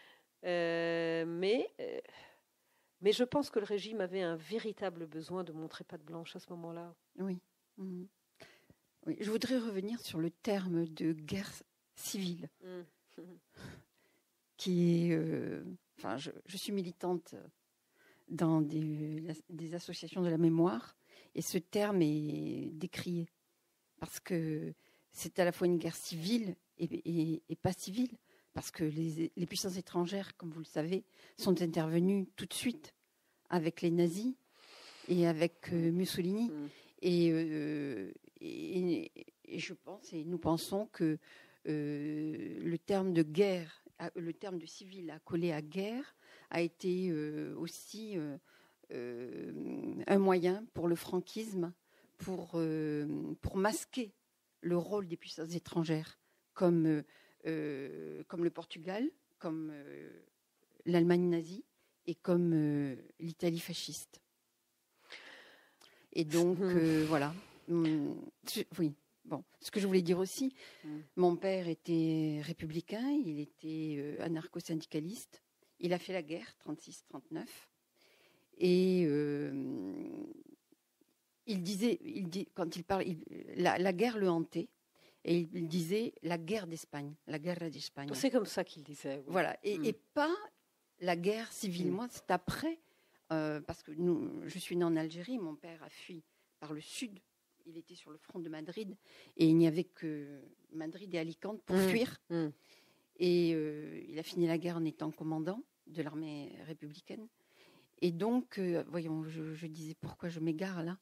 Mais je pense que le régime avait un véritable besoin de montrer patte blanche à ce moment-là. Oui. Oui. Je voudrais revenir sur le terme de guerre civile. qui est enfin, je suis militante dans des associations de la mémoire, et ce terme est décrié parce que c'est à la fois une guerre civile et pas civile, parce que les puissances étrangères, comme vous le savez, sont intervenues tout de suite avec les nazis et avec Mussolini. Et je pense, et nous pensons que le terme de guerre, le terme de civil accolé à guerre, a été aussi un moyen pour le franquisme pour masquer le rôle des puissances étrangères, comme le Portugal, comme l'Allemagne nazie et comme l'Italie fasciste. Et donc, voilà. Oui. Bon, ce que je voulais dire aussi, mon père était républicain, il était anarcho-syndicaliste. Il a fait la guerre, 36-39. Et quand il parle, la guerre le hantait. Et il disait la guerre d'Espagne, la guerre d'Espagne. C'est comme ça qu'il disait. Oui. Voilà. Et pas la guerre civile. Moi, c'est après, parce que je suis née en Algérie, mon père a fui par le sud. Il était sur le front de Madrid et il n'y avait que Madrid et Alicante pour fuir. Et il a fini la guerre en étant commandant de l'armée républicaine. Et donc, voyons, je disais pourquoi je m'égare là.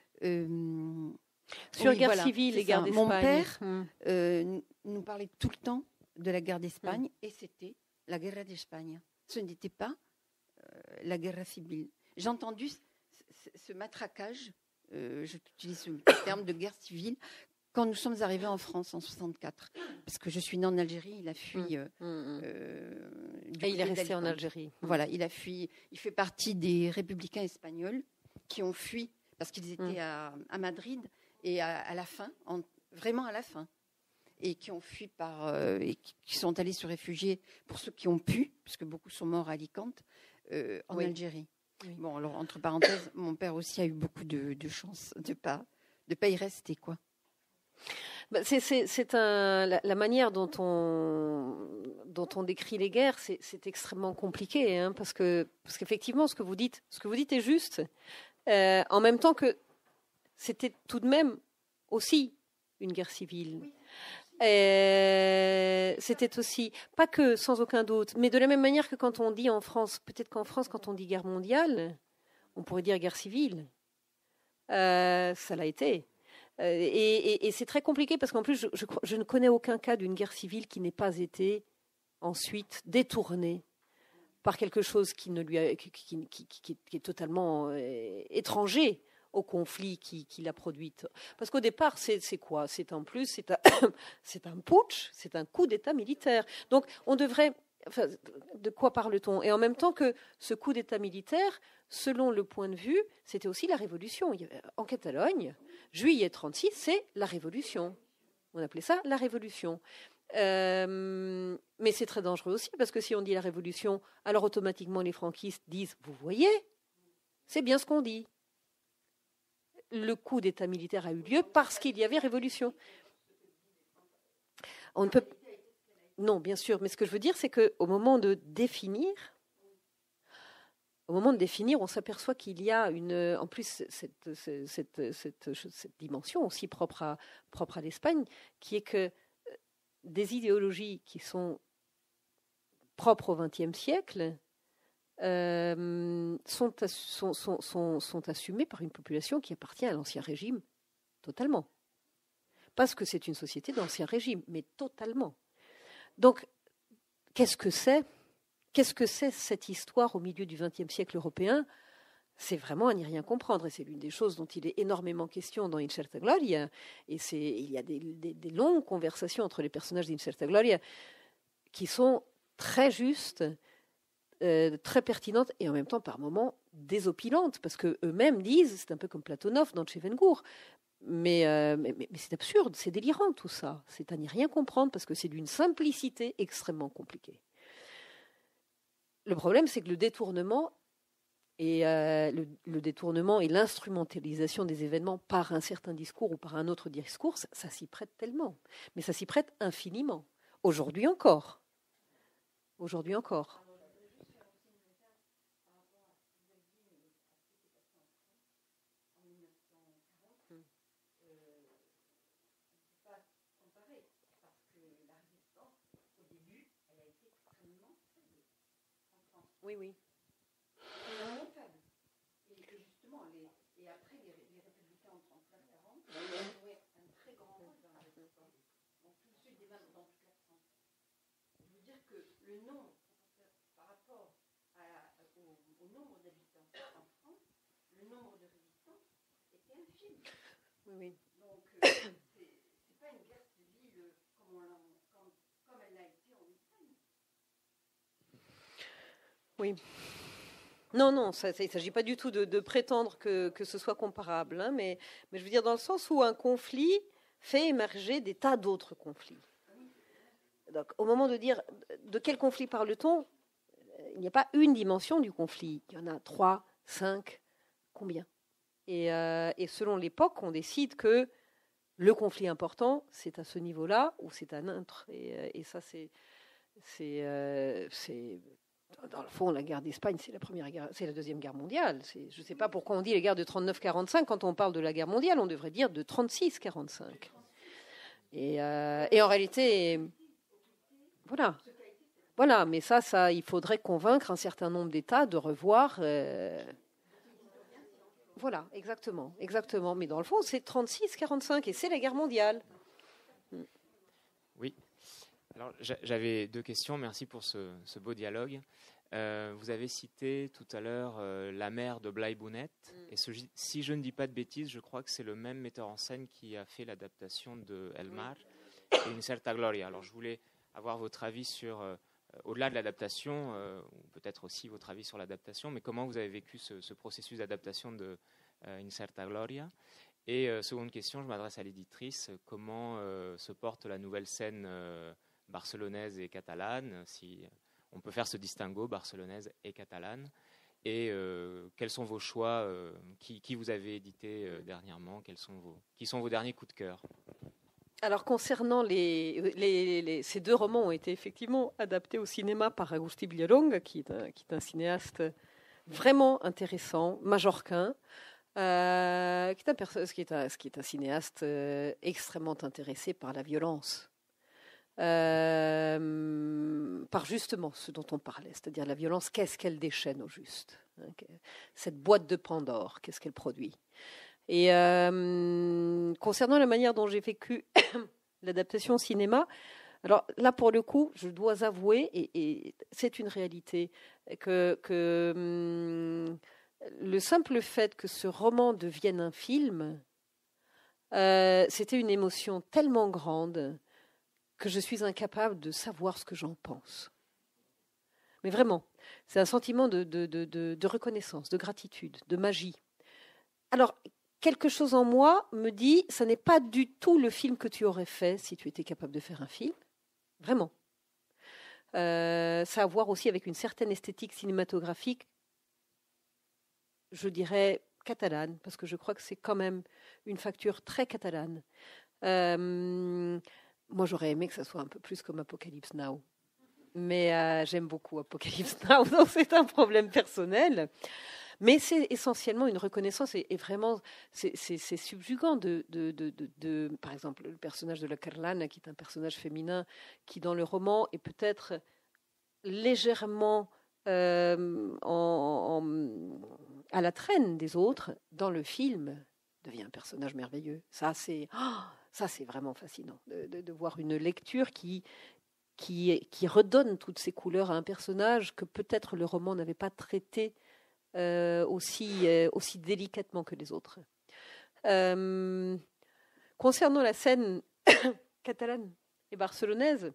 Sur guerre civile et guerre d'Espagne. Mon père nous parlait tout le temps de la guerre d'Espagne et c'était la guerre d'Espagne. Ce n'était pas la guerre civile. J'ai entendu ce matraquage. J'utilise ce terme de guerre civile quand nous sommes arrivés en France en 64, parce que je suis née en Algérie, il a fui. Et il est resté en Algérie. Voilà, il a fui. Il fait partie des républicains espagnols qui ont fui parce qu'ils étaient à Madrid et à la fin, vraiment à la fin, et qui ont fui et qui sont allés se réfugier pour ceux qui ont pu, puisque beaucoup sont morts à Alicante, en Algérie. Oui. Bon, alors, entre parenthèses, mon père aussi a eu beaucoup de chance de pas y rester, quoi. Bah, la manière dont on décrit les guerres, c'est extrêmement compliqué, hein, parce qu'effectivement, ce que vous dites est juste, en même temps que c'était tout de même aussi une guerre civile. Oui. C'était aussi, pas que, sans aucun doute, mais de la même manière que quand on dit en France, peut-être qu'en France, quand on dit guerre mondiale, on pourrait dire guerre civile. Ça l'a été. Et c'est très compliqué parce qu'en plus, je ne connais aucun cas d'une guerre civile qui n'ait pas été ensuite détournée par quelque chose qui est totalement étranger au conflit qui l'a produite. Parce qu'au départ, c'est quoi ? C'est un putsch, c'est un coup d'État militaire. Donc, on devrait... Enfin, de quoi parle-t-on ? Et en même temps que ce coup d'État militaire, selon le point de vue, c'était aussi la révolution. En Catalogne, juillet 36, c'est la révolution. On appelait ça la révolution. Mais c'est très dangereux aussi, parce que si on dit la révolution, alors automatiquement les franquistes disent « Vous voyez, c'est bien ce qu'on dit ». Le coup d'État militaire a eu lieu parce qu'il y avait révolution. On ne peut... Non, bien sûr, mais ce que je veux dire, c'est qu'au moment de définir, on s'aperçoit qu'il y a en plus cette dimension aussi propre à l'Espagne, qui est que des idéologies qui sont propres au XXe siècle sont assumées par une population qui appartient à l'Ancien Régime totalement. Parce que c'est une société d'Ancien Régime, mais totalement. Donc, qu'est-ce que c'est cette histoire au milieu du XXe siècle européen ? C'est vraiment à n'y rien comprendre. Et c'est l'une des choses dont il est énormément question dans Incerta Gloria. Et il y a des longues conversations entre les personnages d'Incerta Gloria qui sont très justes, très pertinentes et en même temps par moments désopilantes, parce qu'eux-mêmes disent, c'est un peu comme Platonov dans Tchevengour, mais c'est absurde, c'est délirant tout ça. C'est à n'y rien comprendre parce que c'est d'une simplicité extrêmement compliquée. Le problème, c'est que le détournement et l'instrumentalisation des événements par un certain discours ou par un autre discours, ça s'y prête tellement. Mais ça s'y prête infiniment. Aujourd'hui encore. Oui, oui. Et que justement, et après, les républicains en 39-40, ils ont joué un très grand rôle dans la résistance. Donc, tout le sud et même dans toute la France. Je veux dire que le nombre, par rapport au nombre d'habitants en France, le nombre de résistants était infime. Oui, oui. Donc, c'est pas une guerre civile comme elle l'a été en Espagne. Oui. Non, il ne s'agit pas du tout de prétendre que ce soit comparable, hein, mais je veux dire dans le sens où un conflit fait émerger des tas d'autres conflits. Donc, au moment de dire de quel conflit parle-t-on, il n'y a pas une dimension du conflit. Il y en a 3, 5, combien ? Et selon l'époque, on décide que le conflit important, c'est à ce niveau-là ou c'est à un autre. Et ça, c'est dans le fond, la guerre d'Espagne, c'est la Deuxième Guerre mondiale. Je ne sais pas pourquoi on dit les guerres de 39-45. Quand on parle de la guerre mondiale, on devrait dire de 36-45. Et en réalité, voilà. Mais ça, il faudrait convaincre un certain nombre d'États de revoir. Voilà, exactement. Mais dans le fond, c'est 36-45 et c'est la guerre mondiale. Oui. Alors, j'avais 2 questions. Merci pour ce beau dialogue. Vous avez cité tout à l'heure La mer de Blai Bounet. Et si je ne dis pas de bêtises, je crois que c'est le même metteur en scène qui a fait l'adaptation de El Mar et Une certa gloria. Alors, je voulais avoir votre avis sur, au-delà de l'adaptation, ou peut-être aussi votre avis sur l'adaptation, mais comment vous avez vécu ce processus d'adaptation de Une certa gloria. Et seconde question, je m'adresse à l'éditrice. Comment se porte la nouvelle scène barcelonaise et catalane, si on peut faire ce distinguo, barcelonaise et catalane, et quels sont vos choix, qui vous avez édité dernièrement, qui sont vos derniers coups de cœur? Alors, concernant ces 2 romans ont été effectivement adaptés au cinéma par Agustí Villalonga, qui est un cinéaste vraiment intéressant, majorquin, qui est un cinéaste extrêmement intéressé par la violence. Par justement ce dont on parlait, c'est-à-dire la violence, qu'est-ce qu'elle déchaîne au juste, hein, cette boîte de Pandore, qu'est-ce qu'elle produit. Et concernant la manière dont j'ai vécu l'adaptation au cinéma, alors là pour le coup, je dois avouer, et c'est une réalité, que le simple fait que ce roman devienne un film, c'était une émotion tellement grande que je suis incapable de savoir ce que j'en pense. Mais vraiment, c'est un sentiment de reconnaissance, de gratitude, de magie. Alors, quelque chose en moi me dit, ça n'est pas du tout le film que tu aurais fait si tu étais capable de faire un film. Vraiment. Ça a à voir aussi avec une certaine esthétique cinématographique, je dirais catalane, parce que je crois que c'est quand même une facture très catalane. Moi, j'aurais aimé que ça soit un peu plus comme Apocalypse Now. Mais j'aime beaucoup Apocalypse Now, donc c'est un problème personnel. Mais c'est essentiellement une reconnaissance et vraiment, c'est subjugant par exemple, le personnage de la Carlana, qui est un personnage féminin, qui dans le roman est peut-être légèrement à la traîne des autres, dans le film, devient un personnage merveilleux. Ça, c'est vraiment fascinant de voir une lecture qui redonne toutes ces couleurs à un personnage que peut-être le roman n'avait pas traité aussi délicatement que les autres. Concernant la scène catalane et barcelonaise,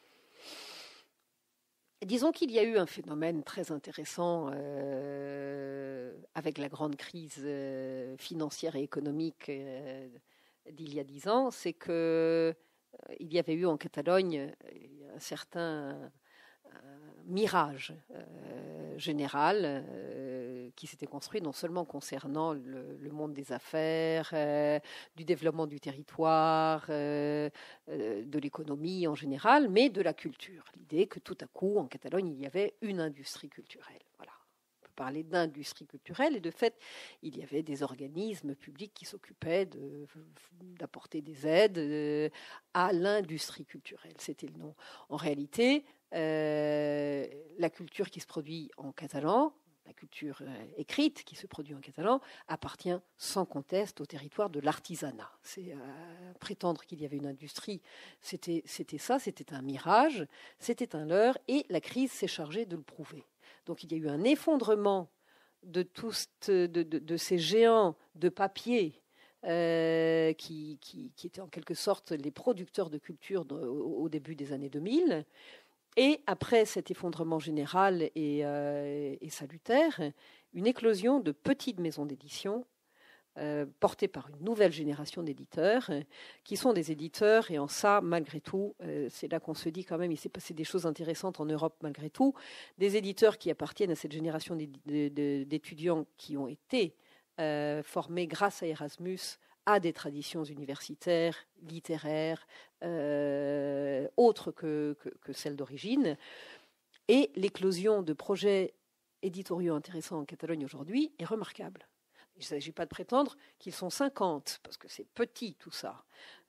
disons qu'il y a eu un phénomène très intéressant avec la grande crise financière et économique d'il y a 10 ans, c'est que il y avait eu en Catalogne un certain mirage général qui s'était construit non seulement concernant le monde des affaires, du développement du territoire, de l'économie en général, mais de la culture. L'idée que tout à coup, en Catalogne, il y avait une industrie culturelle. Voilà. On peut parler d'industrie culturelle et de fait, il y avait des organismes publics qui s'occupaient d'apporter des aides à l'industrie culturelle. C'était le nom. En réalité, la culture qui se produit en catalan, la culture écrite qui se produit en catalan, appartient sans conteste au territoire de l'artisanat. C'est prétendre qu'il y avait une industrie, c'était ça, c'était un mirage, c'était un leurre, et la crise s'est chargée de le prouver. Donc il y a eu un effondrement de ces géants de papier qui étaient en quelque sorte les producteurs de culture au début des années 2000. Et après cet effondrement général et salutaire, une éclosion de petites maisons d'édition portées par une nouvelle génération d'éditeurs, qui sont des éditeurs, et en ça, malgré tout, c'est là qu'on se dit quand même, il s'est passé des choses intéressantes en Europe malgré tout, des éditeurs qui appartiennent à cette génération d'étudiants qui ont été formés grâce à Erasmus à des traditions universitaires, littéraires, autres que celles d'origine. Et l'éclosion de projets éditoriaux intéressants en Catalogne aujourd'hui est remarquable. Il ne s'agit pas de prétendre qu'ils sont 50, parce que c'est petit tout ça.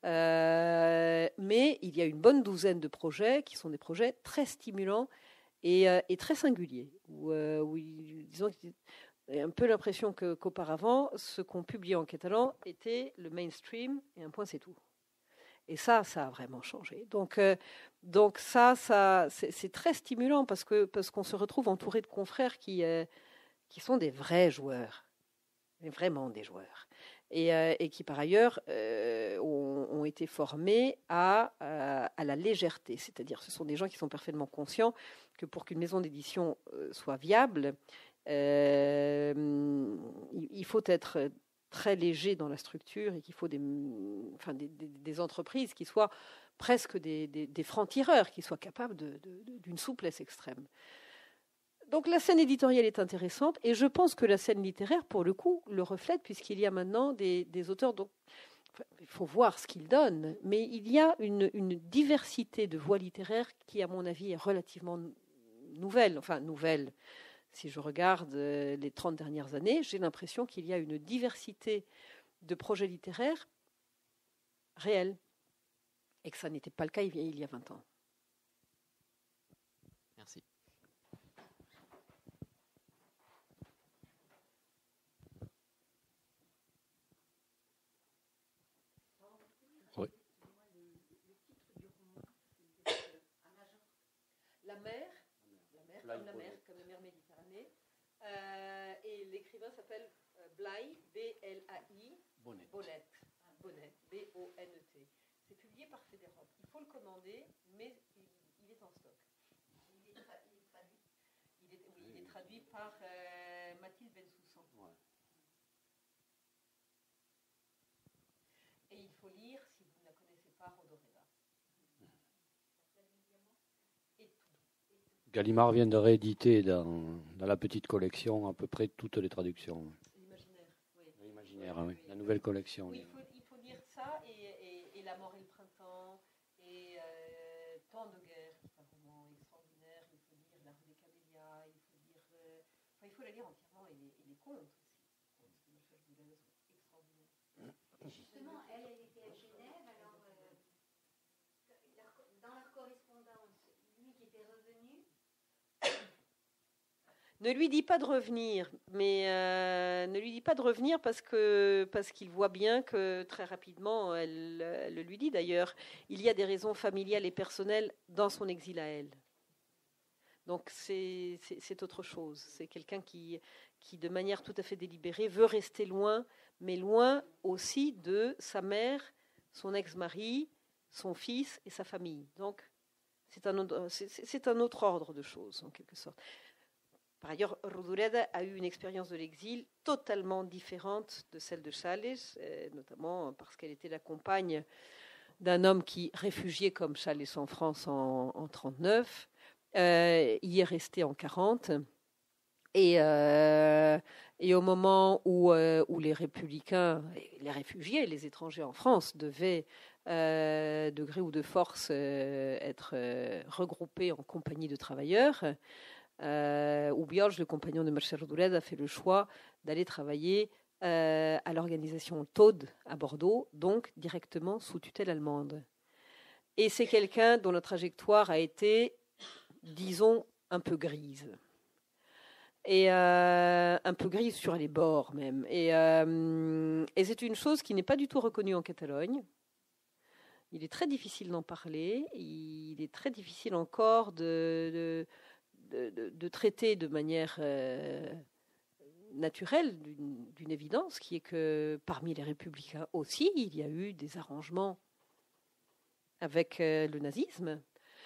Mais il y a une bonne douzaine de projets qui sont des projets très stimulants et très singuliers. Disons un peu l'impression qu'auparavant, ce qu'on publiait en catalan était le mainstream, et un point c'est tout. Et ça a vraiment changé. Donc ça c'est très stimulant parce qu'on se retrouve entouré de confrères qui sont des vrais joueurs, vraiment des joueurs, et qui par ailleurs ont été formés à la légèreté. C'est-à-dire, ce sont des gens qui sont parfaitement conscients que pour qu'une maison d'édition soit viable, il faut être très léger dans la structure et qu'il faut des entreprises qui soient presque des francs-tireurs, qui soient capables d'une souplesse extrême. Donc la scène éditoriale est intéressante et je pense que la scène littéraire, pour le coup, le reflète puisqu'il y a maintenant des auteurs dont il faut voir ce qu'ils donnent, mais il y a une diversité de voies littéraires qui, à mon avis, est relativement nouvelle. Enfin, nouvelle. Si je regarde les 30 dernières années, j'ai l'impression qu'il y a une diversité de projets littéraires réels et que ça n'était pas le cas il y a 20 ans. Merci. Oui. La mer, comme la mer Méditerranée. Et l'écrivain s'appelle Blai, B-L-A-I, Bonnet, B-O-N-E-T. C'est publié par Fédérop. Il faut le commander, mais il est en stock. Il est traduit par Mathilde Bensoussan. Ouais. Et il faut lire, si vous ne la connaissez pas, Rodoreda. Gallimard vient de rééditer dans la petite collection à peu près toutes les traductions. L'imaginaire, oui. L'imaginaire, oui. La nouvelle collection. Oui, il faut lire ça et La mort et le printemps et Temps de guerre, qui est un roman extraordinaire. Il faut lire La rue des Camélias, il faut la lire entièrement et les contes aussi. Les contes de Michel Boulez sont extraordinaires. Justement, elle était à Genève, alors dans leur correspondance, lui qui était revenu. Ne lui dis pas de revenir, mais ne lui dis pas de revenir parce qu'il voit bien que très rapidement, elle le lui dit d'ailleurs, il y a des raisons familiales et personnelles dans son exil à elle. Donc c'est autre chose. C'est quelqu'un qui, de manière tout à fait délibérée, veut rester loin, mais loin aussi de sa mère, son ex-mari, son fils et sa famille. Donc c'est un autre ordre de choses, en quelque sorte. Par ailleurs, Rodoreda a eu une expérience de l'exil totalement différente de celle de Chales, notamment parce qu'elle était la compagne d'un homme qui, réfugié comme Chales en France en 1939, y est resté en 1940. Et au moment où les républicains, les réfugiés, les étrangers en France devaient, de gré ou de force, être regroupés en compagnie de travailleurs, Ubiolch, le compagnon de Marcel Rodoreda, a fait le choix d'aller travailler à l'organisation TAUD à Bordeaux, donc directement sous tutelle allemande. Et c'est quelqu'un dont la trajectoire a été, disons, un peu grise. Et un peu grise sur les bords même. Et c'est une chose qui n'est pas du tout reconnue en Catalogne. Il est très difficile d'en parler. Il est très difficile encore de traiter de manière naturelle d'une évidence, qui est que parmi les républicains aussi, il y a eu des arrangements avec le nazisme.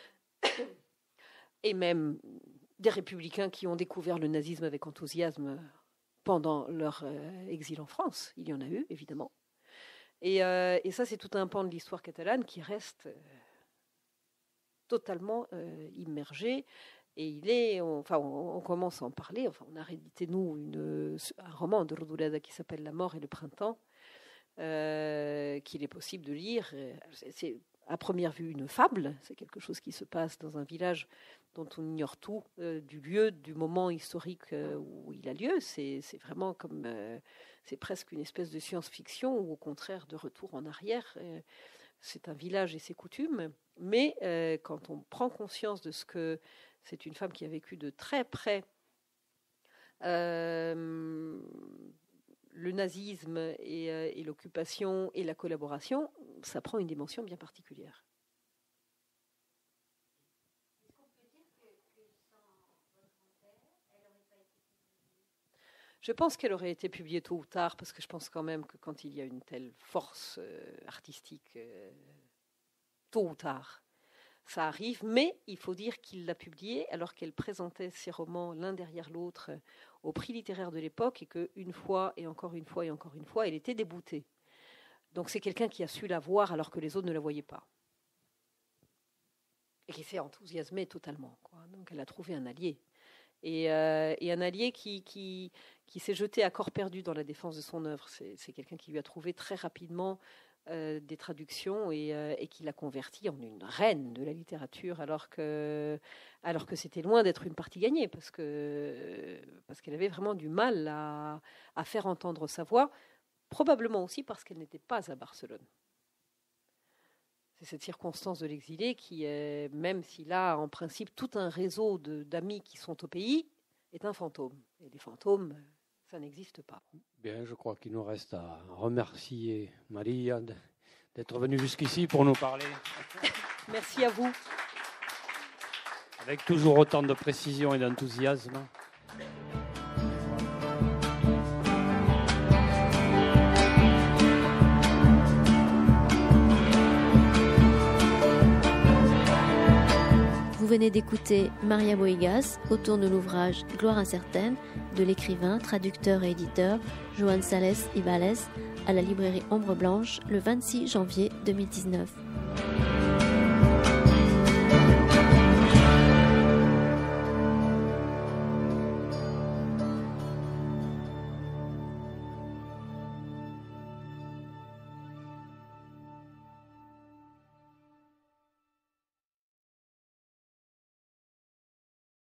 Et même des républicains qui ont découvert le nazisme avec enthousiasme pendant leur exil en France. Il y en a eu, évidemment. Et ça, c'est tout un pan de l'histoire catalane qui reste totalement immergé. Et on commence à en parler. Enfin, on a réédité, nous, un roman de Rodulada qui s'appelle La mort et le printemps, qu'il est possible de lire. C'est à première vue une fable. C'est quelque chose qui se passe dans un village dont on ignore tout du lieu, du moment historique où il a lieu. C'est vraiment comme... c'est presque une espèce de science-fiction ou au contraire de retour en arrière. C'est un village et ses coutumes. Mais quand on prend conscience de ce que c'est une femme qui a vécu de très près le nazisme et l'occupation et la collaboration, ça prend une dimension bien particulière. Je pense qu'elle aurait été publiée tôt ou tard, parce que je pense quand même que quand il y a une telle force artistique, tôt ou tard, ça arrive. Mais il faut dire qu'il l'a publiée alors qu'elle présentait ses romans l'un derrière l'autre au prix littéraire de l'époque, et qu'une fois, et encore une fois, et encore une fois, elle était déboutée. Donc c'est quelqu'un qui a su la voir alors que les autres ne la voyaient pas. Et qui s'est enthousiasmé totalement, quoi. Donc elle a trouvé un allié. Et un allié qui s'est jeté à corps perdu dans la défense de son œuvre. C'est quelqu'un qui lui a trouvé très rapidement des traductions et qui l'a convertie en une reine de la littérature, alors que c'était loin d'être une partie gagnée, parce qu'elle avait vraiment du mal à faire entendre sa voix, probablement aussi parce qu'elle n'était pas à Barcelone. C'est cette circonstance de l'exilé qui, même s'il a en principe tout un réseau d'amis qui sont au pays, est un fantôme. Et les fantômes, ça n'existe pas. Bien, je crois qu'il nous reste à remercier Maria d'être venue jusqu'ici pour nous parler. Merci à vous. Avec toujours autant de précision et d'enthousiasme. Vous venez d'écouter Maria Bohigas autour de l'ouvrage Gloire incertaine de l'écrivain, traducteur et éditeur Joan Sales Ibales à la librairie Ombre Blanche le 26 janvier 2019.